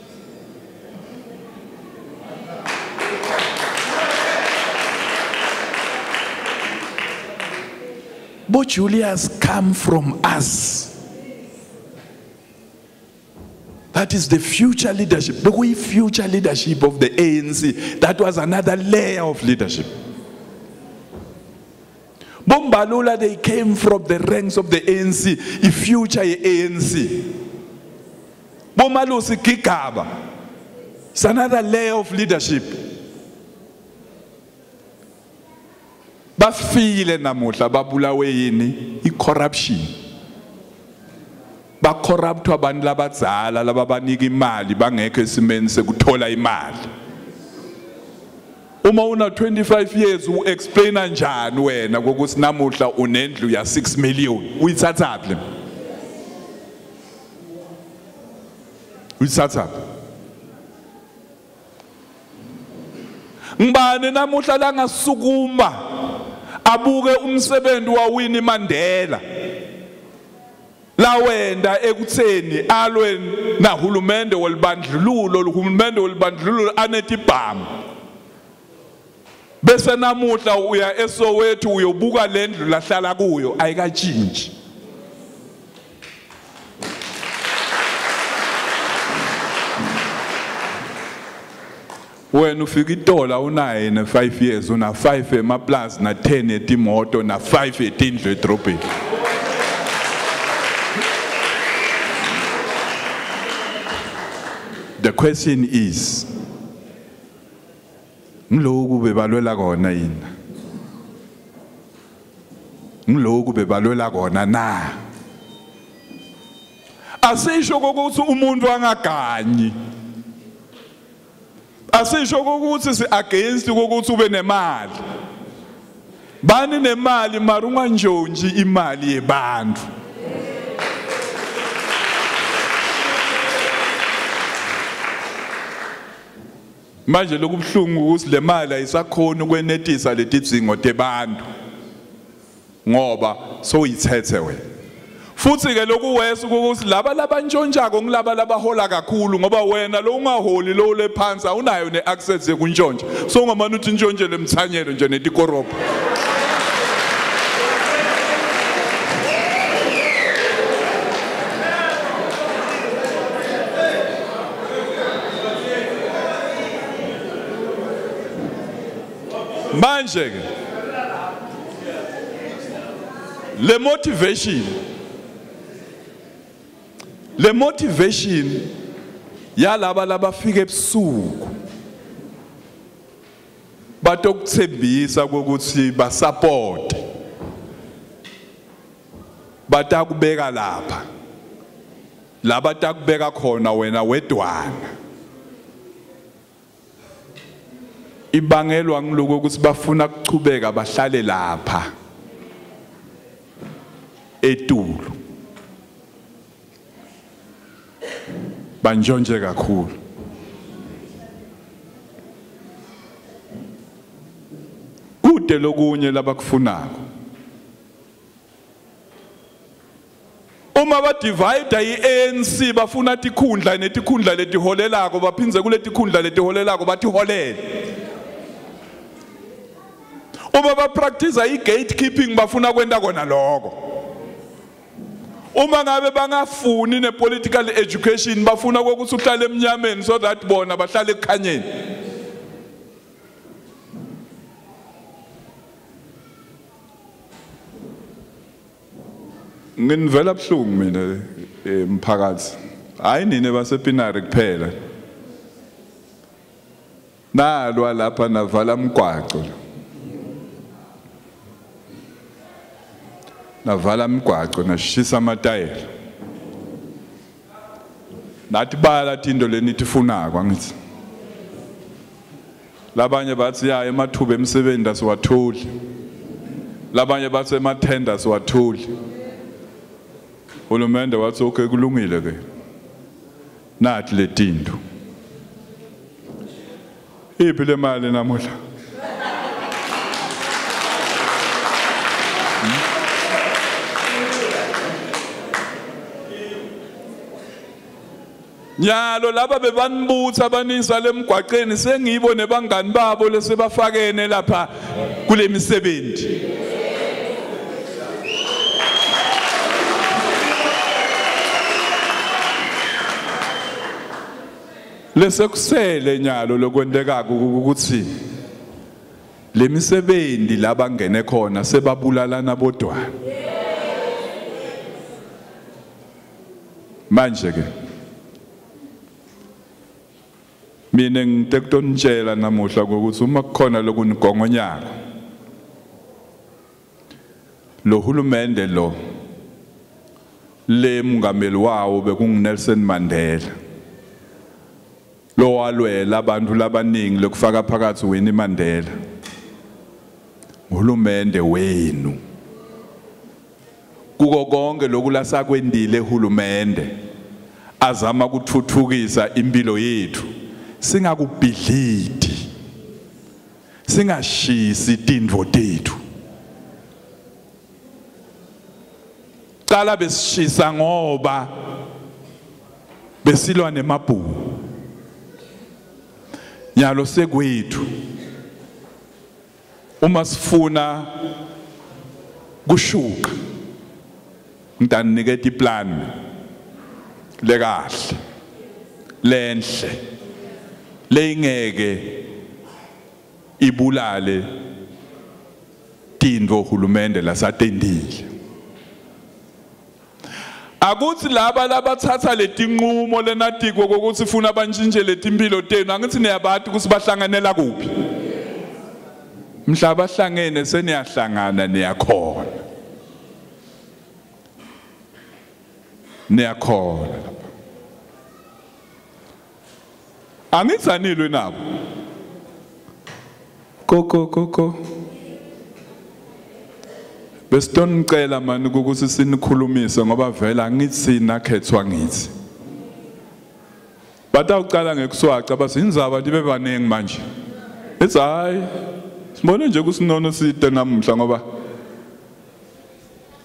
But Julius come from us. That is the future leadership. The way future leadership of the A N C. That was another layer of leadership. Bombalula, they came from the ranks of the A N C, the future A N C. Bomalusi Kikaba, it's another layer of leadership. Bafile namuhla babulawe yini i-corruption. Ba corrupt abantu labadzala lababanika imali bangekho esimeni sekuthola imali. Uma una twenty-five years u explaina njani wena ukuthi namuhla unendlu ya six million uyithathaphi uyithathaphi ngibane namuhla la ngasukuma abuke umsebenzi wa Winnie Mandela la wenda ekutheni alwe nahulumende welibandlululo uhulumende welibandlululo anetibhamu bese namuhla uya eSoweto uyobuka lendlu lahlala kuyo ayikatshintshi wena ufika itola unaye na five years una five ema plus na ten etimoto na five etindlu edrobheni The question is Ngilokhu bebalwela kona yini Ngilokhu bebalwela kona na Asisho ukuthi umuntu angaganyi Asisho ukuthi si against ukuthi ube nemali Bani nemali mara unganjonji imali yebantu Manje lokubhlungu ukuthi le mali ayisakhona ukwenetisa letidzingo tebantu ngoba soyithethe wena futhi ke lokhu wesa ukuthi laba labantshontsha ngilaba labahola kakhulu ngoba wena lo ungaholi lo le phansi awunayo neaccess yekuntshontsha so ngamani uthi intshontshe lemthanyelo nje netikorobha manje ke le motivation le motivation yalaba labafika ebusuku batokuthembisa ukuthi basupport batakubeka lapha laba takubeka khona wena wedwana ibangelwa ngiloko ukuthi bafuna ukuchubeka bahlale lapha eTulu banjonje kakhulu kude lokunye labakufunako uma ba divide i-A N C bafuna tikhundla netikhundla letiholelako baphinze kule tikhundla letiholelako batiholele uma ba practice i-gatekeeping bafuna kwenda kona lokho uma ngabe bangafuni ne-political education bafuna ukuthi uhlale emnyameni so that bona bahlale ekukhanyeni nginivela buhlungu mina emphakathi hayi nini basepinari kuphela nalwa lapha navala mgwaqo navala mgwaqo nashisa amatayela nathi bala tindo lenithi funako angithi labanye bathi ya emathuba emsebenzi asiwatholi labanye bathi emathenda asiwatholi uhulumende wathi okay kulungile ke nathi letindo iphi le mali namuhla nyalo laba bebanibutha abanisa lemgwaqeni sengibo nebangani babo lesebafakene lapha kule misebenzi lesekusele nyalo lokwendekaka ukuthi le misebenzi labangene khona sebabulalana bodwana manje ke mina ngitekunitshela namuhla ukuthi uma kukhona lokunigongonyaka lo hulumende lo le mungameli wawo bekunguNelson Mandela lo walwela abantu labaningi lokufaka phakathi Winnie Mandela uhulumende wenu kuko konke lokulasakwendile uhulumende azama ukuthuthukisa impilo yethu singakubhidlidi singashisi tindvo tethu cala besishisa ngoba besilwa nemabhuku nyalo sekwethu uma sifuna kushuka ngidaniketa iplan lekahle lenhle lengeke ibulale tindvo hulumende lasatendile akuthi laba labathatha letinqumo lenatiko ukuthi ufuna abantshintshe letimpilo tenu angithi niyabathi ukuthi bahlanganela kuphi mhlaba hlangene seniyahlangana niyakhona niyakhona angitsanilwe nabo koko koko besitonicela mani ukuthi sinikhulumise ngoba vela ngithi sinakhethwa ngithi batawucala ngekuswaca basinzaba libe baningi manje ethi hayi sibone nje kusinono side namhla ngoba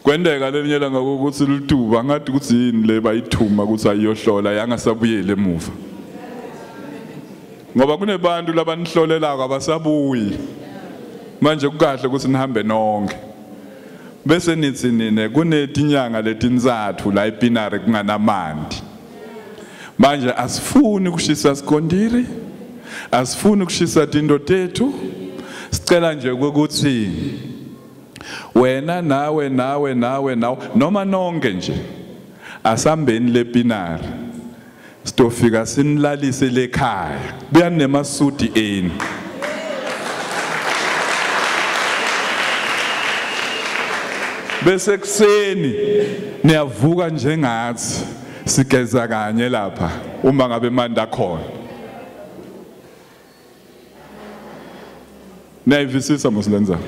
kwendeka lelinye langa ukuthi lituba ngathi ukuthi yini le bayithuma ukuthi ayiyohlola yangasabuyele emuva ngoba kunebantu labanihlolela kwabasabuyi manje kukahle ukuthi nihambe nonke bese nithi nine kunetinyanga letinzathu la ePinari kunganamandi manje asifuni kushisa sikondiri asifuni kushisa tinto tethu sicela nje ukuthi wena nawe nawe nawe nawe noma nonke nje asambeni lePinari sitofika sinilalise lekhaya buya nemasudi eni bese kuseni niyavuka njengathi sigeza kanye lapha uma ngabe manda khona nayivisisa mosilenza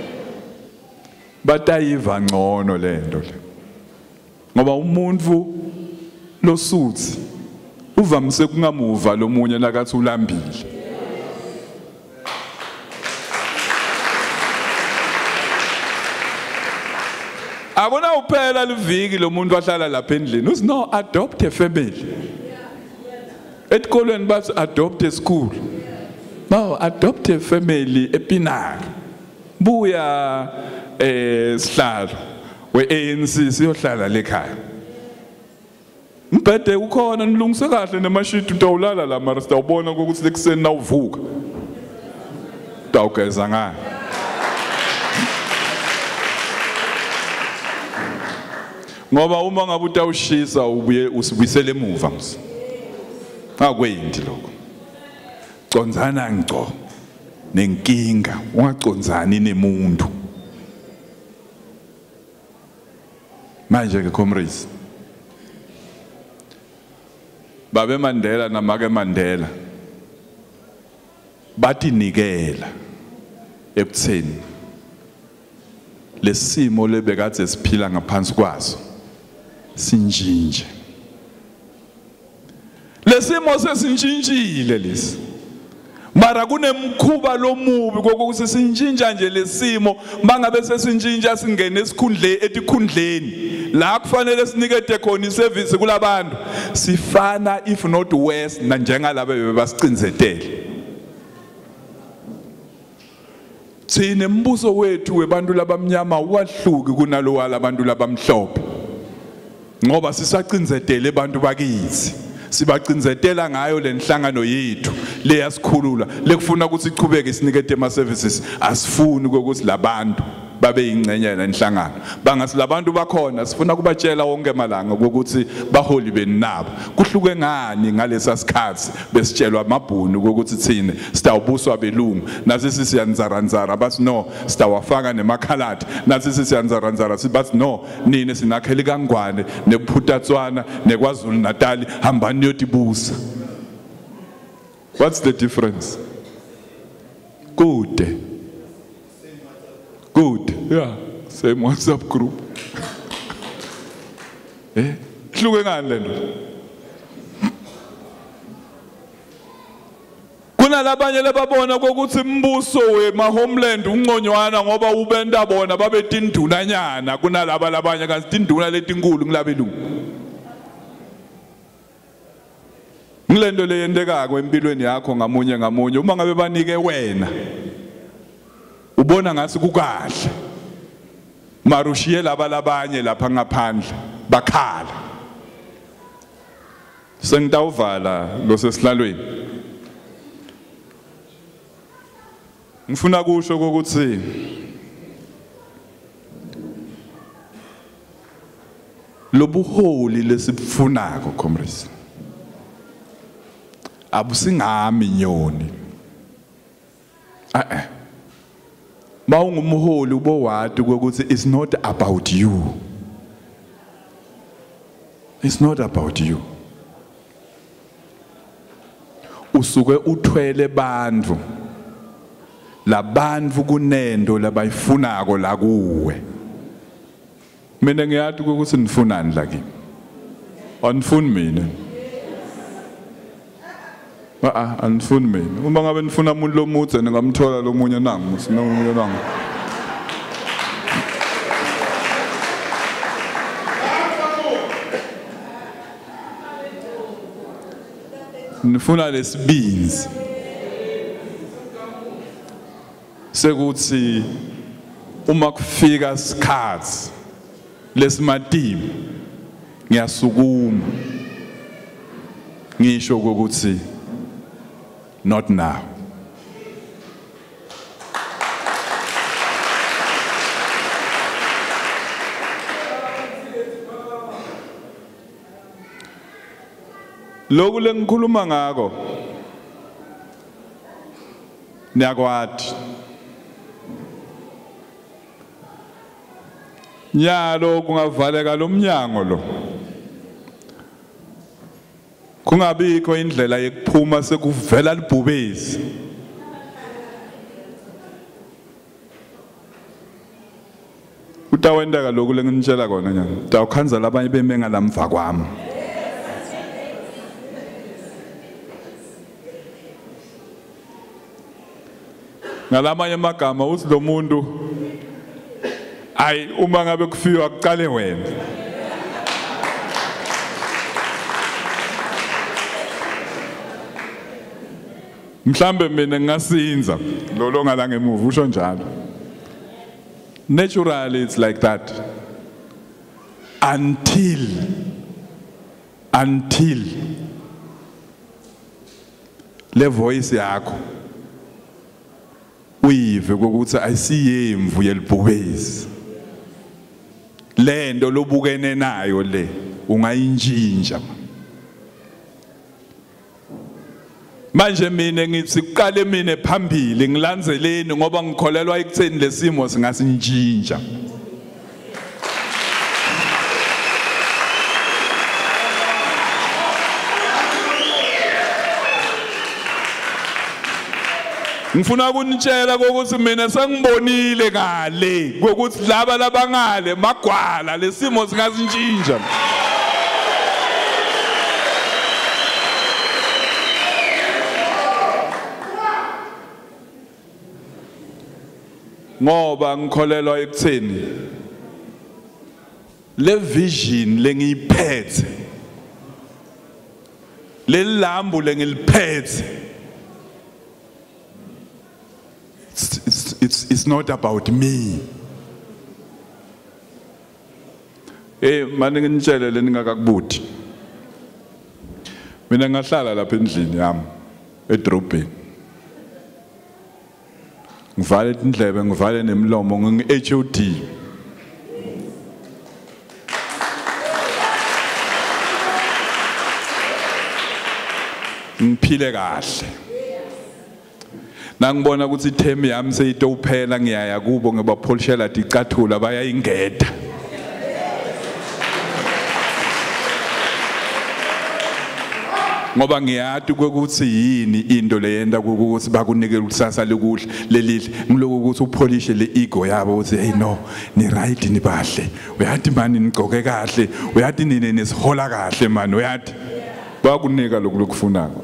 batayiva ngcono lento le ngoba umuntu losuthi uvamise kungamuva lomunye nakathi ulambile akona uphela liviki lomuntu wahlala lapha endlini uthi no adopt a family etkolweni bathi adopt a school no adopt a family ePinari buya eh sihlalo we-A N C siyohlala lekhaya mbhede ukhona nilungise kahle nemashiti utawulala la mara sitawubona ukuthi lekuseni nawuvuka utawugeza ngayo ngoba uma ngabe utawushisa ubuye usibuyisele emuva mse akwendi lokho condzana ngco nenkinga ungacondzani nemuntu manje ke comrades babe Mandela namake Mandela bathi nikela ebutheni lesimo lebekade siphila ngaphansi kwaso sinjinje lesimo sesinjinjile lesi mara kunemkhuba lomubi kokuthi sinjinja nje lesimo mangabe sesinjinja singene esikhundle etikhundleni la kufanele sinikete khona iservice kulabantu sifana if not worse na njengalabo bebasicinzetele sine mbuso wethu webantu labamnyama wahluki kunalo walabantu labamhlophe ngoba sisacinzetele abantu bakithi sibacinzetela ngayo lenhlangano yethu leyasikhulula lekufuna ukuthi ichubeke sinikete ama services asifuni ukuthi labantu babe ingcenye lenhlangano bangasi labantu bakhona sifuna kubatshela wonke malanga ukuthi baholi benabo kuhluke ngani ngalesa sikhathi besitshelwa amabhunu ukuthi thine sitawubuswa belungu nathi sisiyanzaranzara bathi no sitawafaka nemakhalati nathi sisiyanzaranzara sibathi no nine sinakheli kangwane nebuphutatswana neKwaZulu Natal hambani yotibusa. What's the difference? Good. Good, yeah, same WhatsApp group. Eh, hluke ngani lento? Kuna labanye lababona ukuthi imbuso wema homeland ungconywana ngoba ubenda bona babe tindunanyana kuna laba labanye kanti tinduna letinkulu ngilabelungu. Ngilento leyendekako empilweni yakho ngamunye ngamunye uma ngabe banike wena ubona ngasi kukahle marushiye laba labanye lapha ngaphandle bakhala sengitawuvala lo sesihlalweni ngifuna kusho ukuthi lobuholi lesifunako comrades abusingami nyoni eh Mawungumholi ubo wadi ukuthi it's not about you. It's not about you. Usuke uthwele bandvu. Labandvu kunendo labayifunako la kuwe. Mina ngiyathi ukuthi nifunani la kimi. Anifuni mina. Ah, anifuni mina. Uma ngabe nifuna umuntu lomuthe ningamthola lomunye nangu, sinomunye nangu. nifuna lesibinzi sekuthi uma kufika isikhathi lesimatimi ngiyasukuma ngisho ukuthi not now. Lokhu lengikhuluma ngako niyakwati nyalo kungavaleka lo mnyango lo kungabikho indlela yekuphuma sekuvela libhubezi utawendeka lokhu lenginitshela kona nyanga utawukhanzela abanye beme ngalamva kwami ngalamanye amagama uthi lo muntu ayi uma ngabe kufiwa kuqale wena mhlambe mina ngasinza lo longa la ngemuva usho njalo naturally it's like that until until le voice yakho uyive ukuthi ayisiyemvu yelibhubezi lento lobukene nayo le ungayintshintsha manje mina ngithi kuqale mina phambili ngilandzeleni ngoba ngikholelwa ekutheni lesimo singasintshintsha ngifuna ukunitshela ukuthi mina sengibonile ngale ukuthi laba labangale magwala lesimo singasintshintsha ngoba ngikholelwa ekutheni le vision lengiyiphethe le lambu lengiliphethe it's, it's, it's, it's not about me. Eh manje nginitshele le ningakakubuthi mina ngahlala lapha endlini yami edrobheni ngivale indlebe ngivale nemlomo ngi-H O D ngiphile kahle nangibona ukuthi ithemi yami seyitophela ngiyaya kubo ngibapolishela dicathula bayayingeda ngoba ngiyati ukuthi yini into leyenda ukuthi bakunikela ukusasa lekuhle lelihle ngiloko ukuthi upolishe le ego yabo ukuthi hey no ni right ni bahle uyathi mani nigcoke kahle uyathi nini nisihola kahle mani uyathi bakunika lokhu lokufunako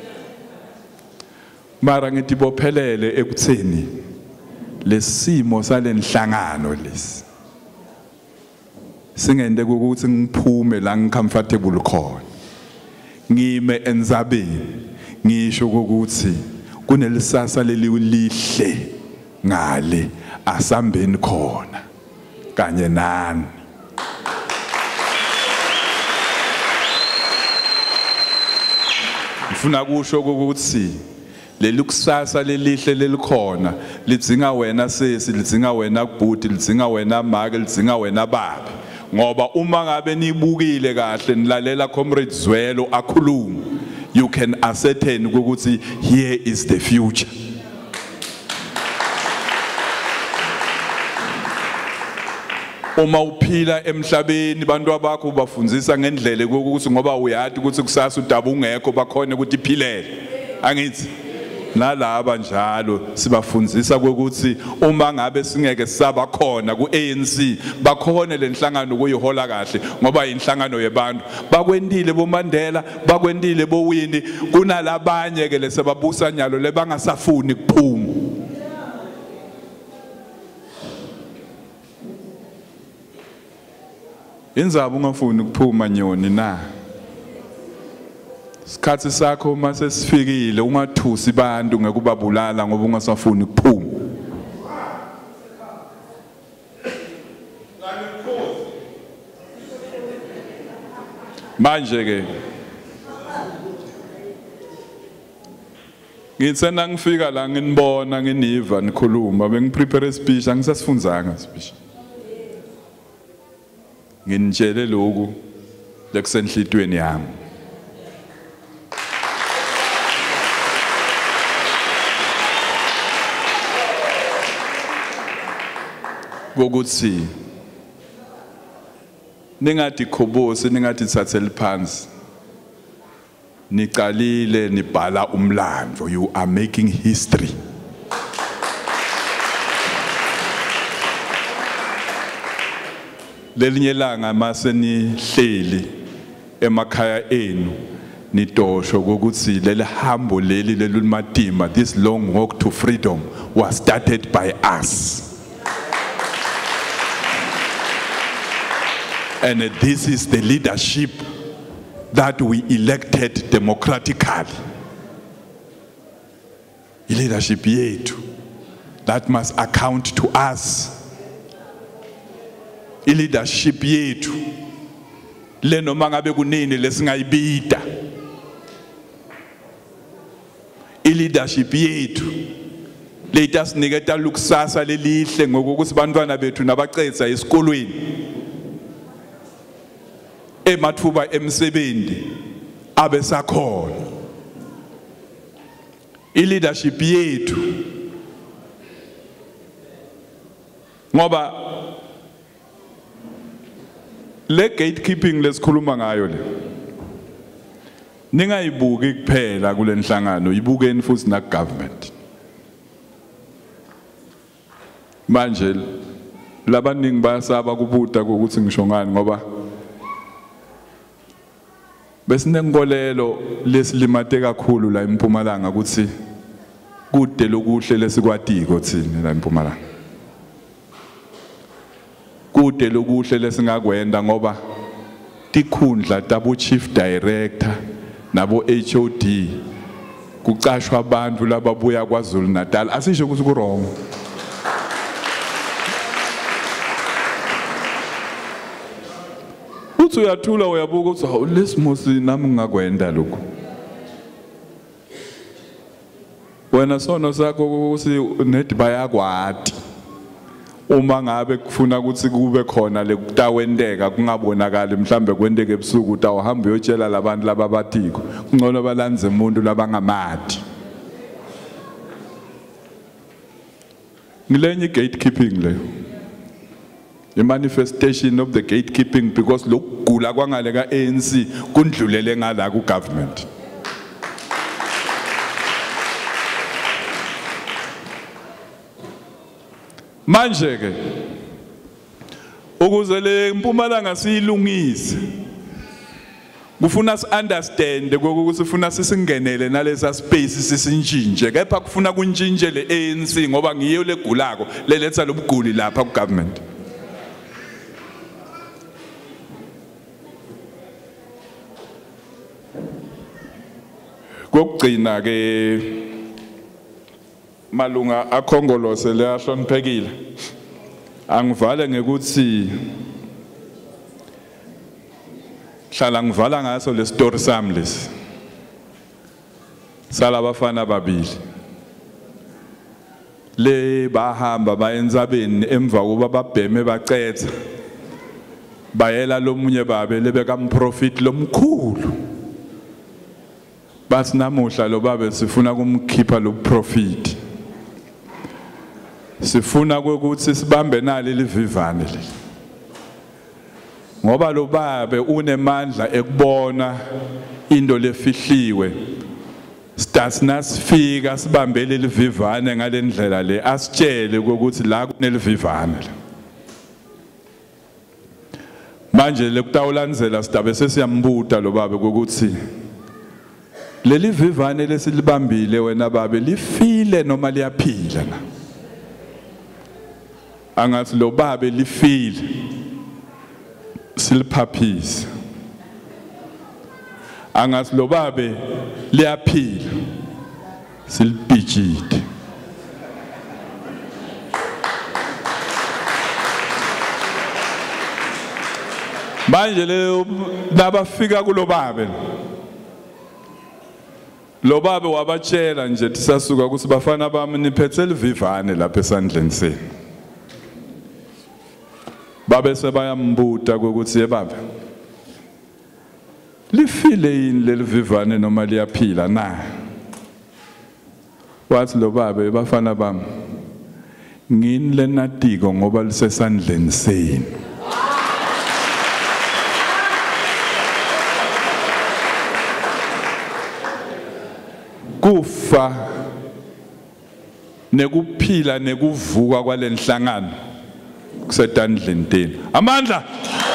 mara ngithi bophelele ekutheni lesimo salenhlangano lesi singende ukuthi ngiphume la ngicomfortable khona ngime enzabeni ngisho ukuthi kunelisasa lelihle ngale asambeni khona kanye nani ngifuna kusho ukuthi leli kusasa lelihle lelikhona lidzinga wena sesi lidzinga wena kubhuti lidzinga wena make lidzinga wena baba ngoba uma ngabe nibukile kahle nilalela comrade Zwelo akhuluma you can ascertain ukuthi here is the future uma uphila emhlabeni bantu abakho bafundzisa ngendlela ukuthi ngoba uyathi ukuthi kusasa udaba ungekho bakhona ukuthi iphilele angithi nalaba njalo sibafundzisa ukuthi uma ngabe singeke sisaba khona ku A N C bakhona lenhlangano kuyihola kahle ngoba inhlangano yebantu bakwendile boMandela bakwendile boWinnie kunalabanye ke lesebabusa nyalo lebangasafuni kuphuma inzaba ungafuni ukuphuma nyoni na Sikhathi sakho mase sifikile ungathusi bantu ngekubabulala ngoba ungasafuni ukuphuma. Manje ke ngitsena ngifika la nginibona nginiva nikhuluma bengiprepare speech angisasifunzanga speech. Nginitshele lokhu lekusenhlitweni yami. Kokuthi ningathi khobosi ningathi thathele phansi niqalile nibhala umlando. You are making history. Lelinye langa mase nihleli emakhaya enu nidosho kokuthi leli hambo leli lelumatima, this long walk to freedom was started by us. And this is the leadership that we elected democratically. Leadership yethu that must account to us. Leadership yethu le noma ngabe kunini lesingayibida. Leadership yethu leta siniketa lukusasa lelihle ngokuthi bantwana bethu nabacetha esikolweni emathuba emsebenzi abesakhona. I-leadership yethu ngoba le gatekeeping lesikhuluma ngayo le ningayibuki kuphela kule nhlangano, yibukeni futhi na government. Manje labaningi bayasaba kubuta ukuthi ngisho ngani ngoba besinenkolelo lesilimate kakhulu la eMpumalanga ukuthi kude lokuhle lesikwatiko thina la eMpumalanga. Kude lokuhle lesingakwenda ngoba tikhundla tabo chief director nabo H O D kucashwa abantu lababuya kwaZulu Natal asisho ukuthi ku wrong. Uthi uyathula uyabuka uthi hawu lesimosi nami ngingakwenda lokho. Wena sono sakho ukuthi nedi bayakwati. Uma ngabe kufuna ukuthi kube khona le kutawendeka kungabonakala mhlambe kwendeke ebusuku utawuhamba uyotshela labantu lababatiko kungcono balanze umuntu labangamati. Ngilenye gatekeeping leyo. The manifestation of the gatekeeping because lokugula kwangale ka A N C kundlulele ngala ku government. Manje ke ukuze le Mpumalanga siyilungise kufuna si understand ukuthi sifuna sisingenele nalesa space sisintshintshe kepha kufuna kuntshintshe le A N C ngoba ngiyo legulako leletha lobuguli lapha ku government. Kokugcina ke malunga akhongolose le ahloniphekile angivale ngekuthi hlala ngivala ngaso le story sami lesi salabafana babili le bahamba bayendzabeni emva kuba babheme bacetha bayela lomunye babe lebeka umprofit lomkhulu bathi namuhla lo babe sifuna kumkhipha lo profit. Sifuna ukuthi sibambe nalo livivane le. Ngoba lo babe unemandla ekubona into lefihliwe. Stasina sifika sibambele livivane ngalendlela le asitshele ukuthi la kunelivivane le. Manje lekutawulandzela sidabe sesiyambuta lo babe ukuthi leli vivane lesilibambile wena babe lifile noma liyaphila na. Angathi lo babe lifile siliphaphisa angazi lo babe liyaphila silibhijide manje le nabafika kulo babe lo babe wabatshela nje tisasuka ukuthi bafana bami niphethe livivane lapha esandleni senu babe sebayambuta ukuthi yebaba lifile yini lelivivane noma liyaphila na wathi lo babe bafana bami ngini lenatiko ngoba lisesandleni senu kufa nekuphila nekuvuka kwalenhlangano kusetandleni tenu amandla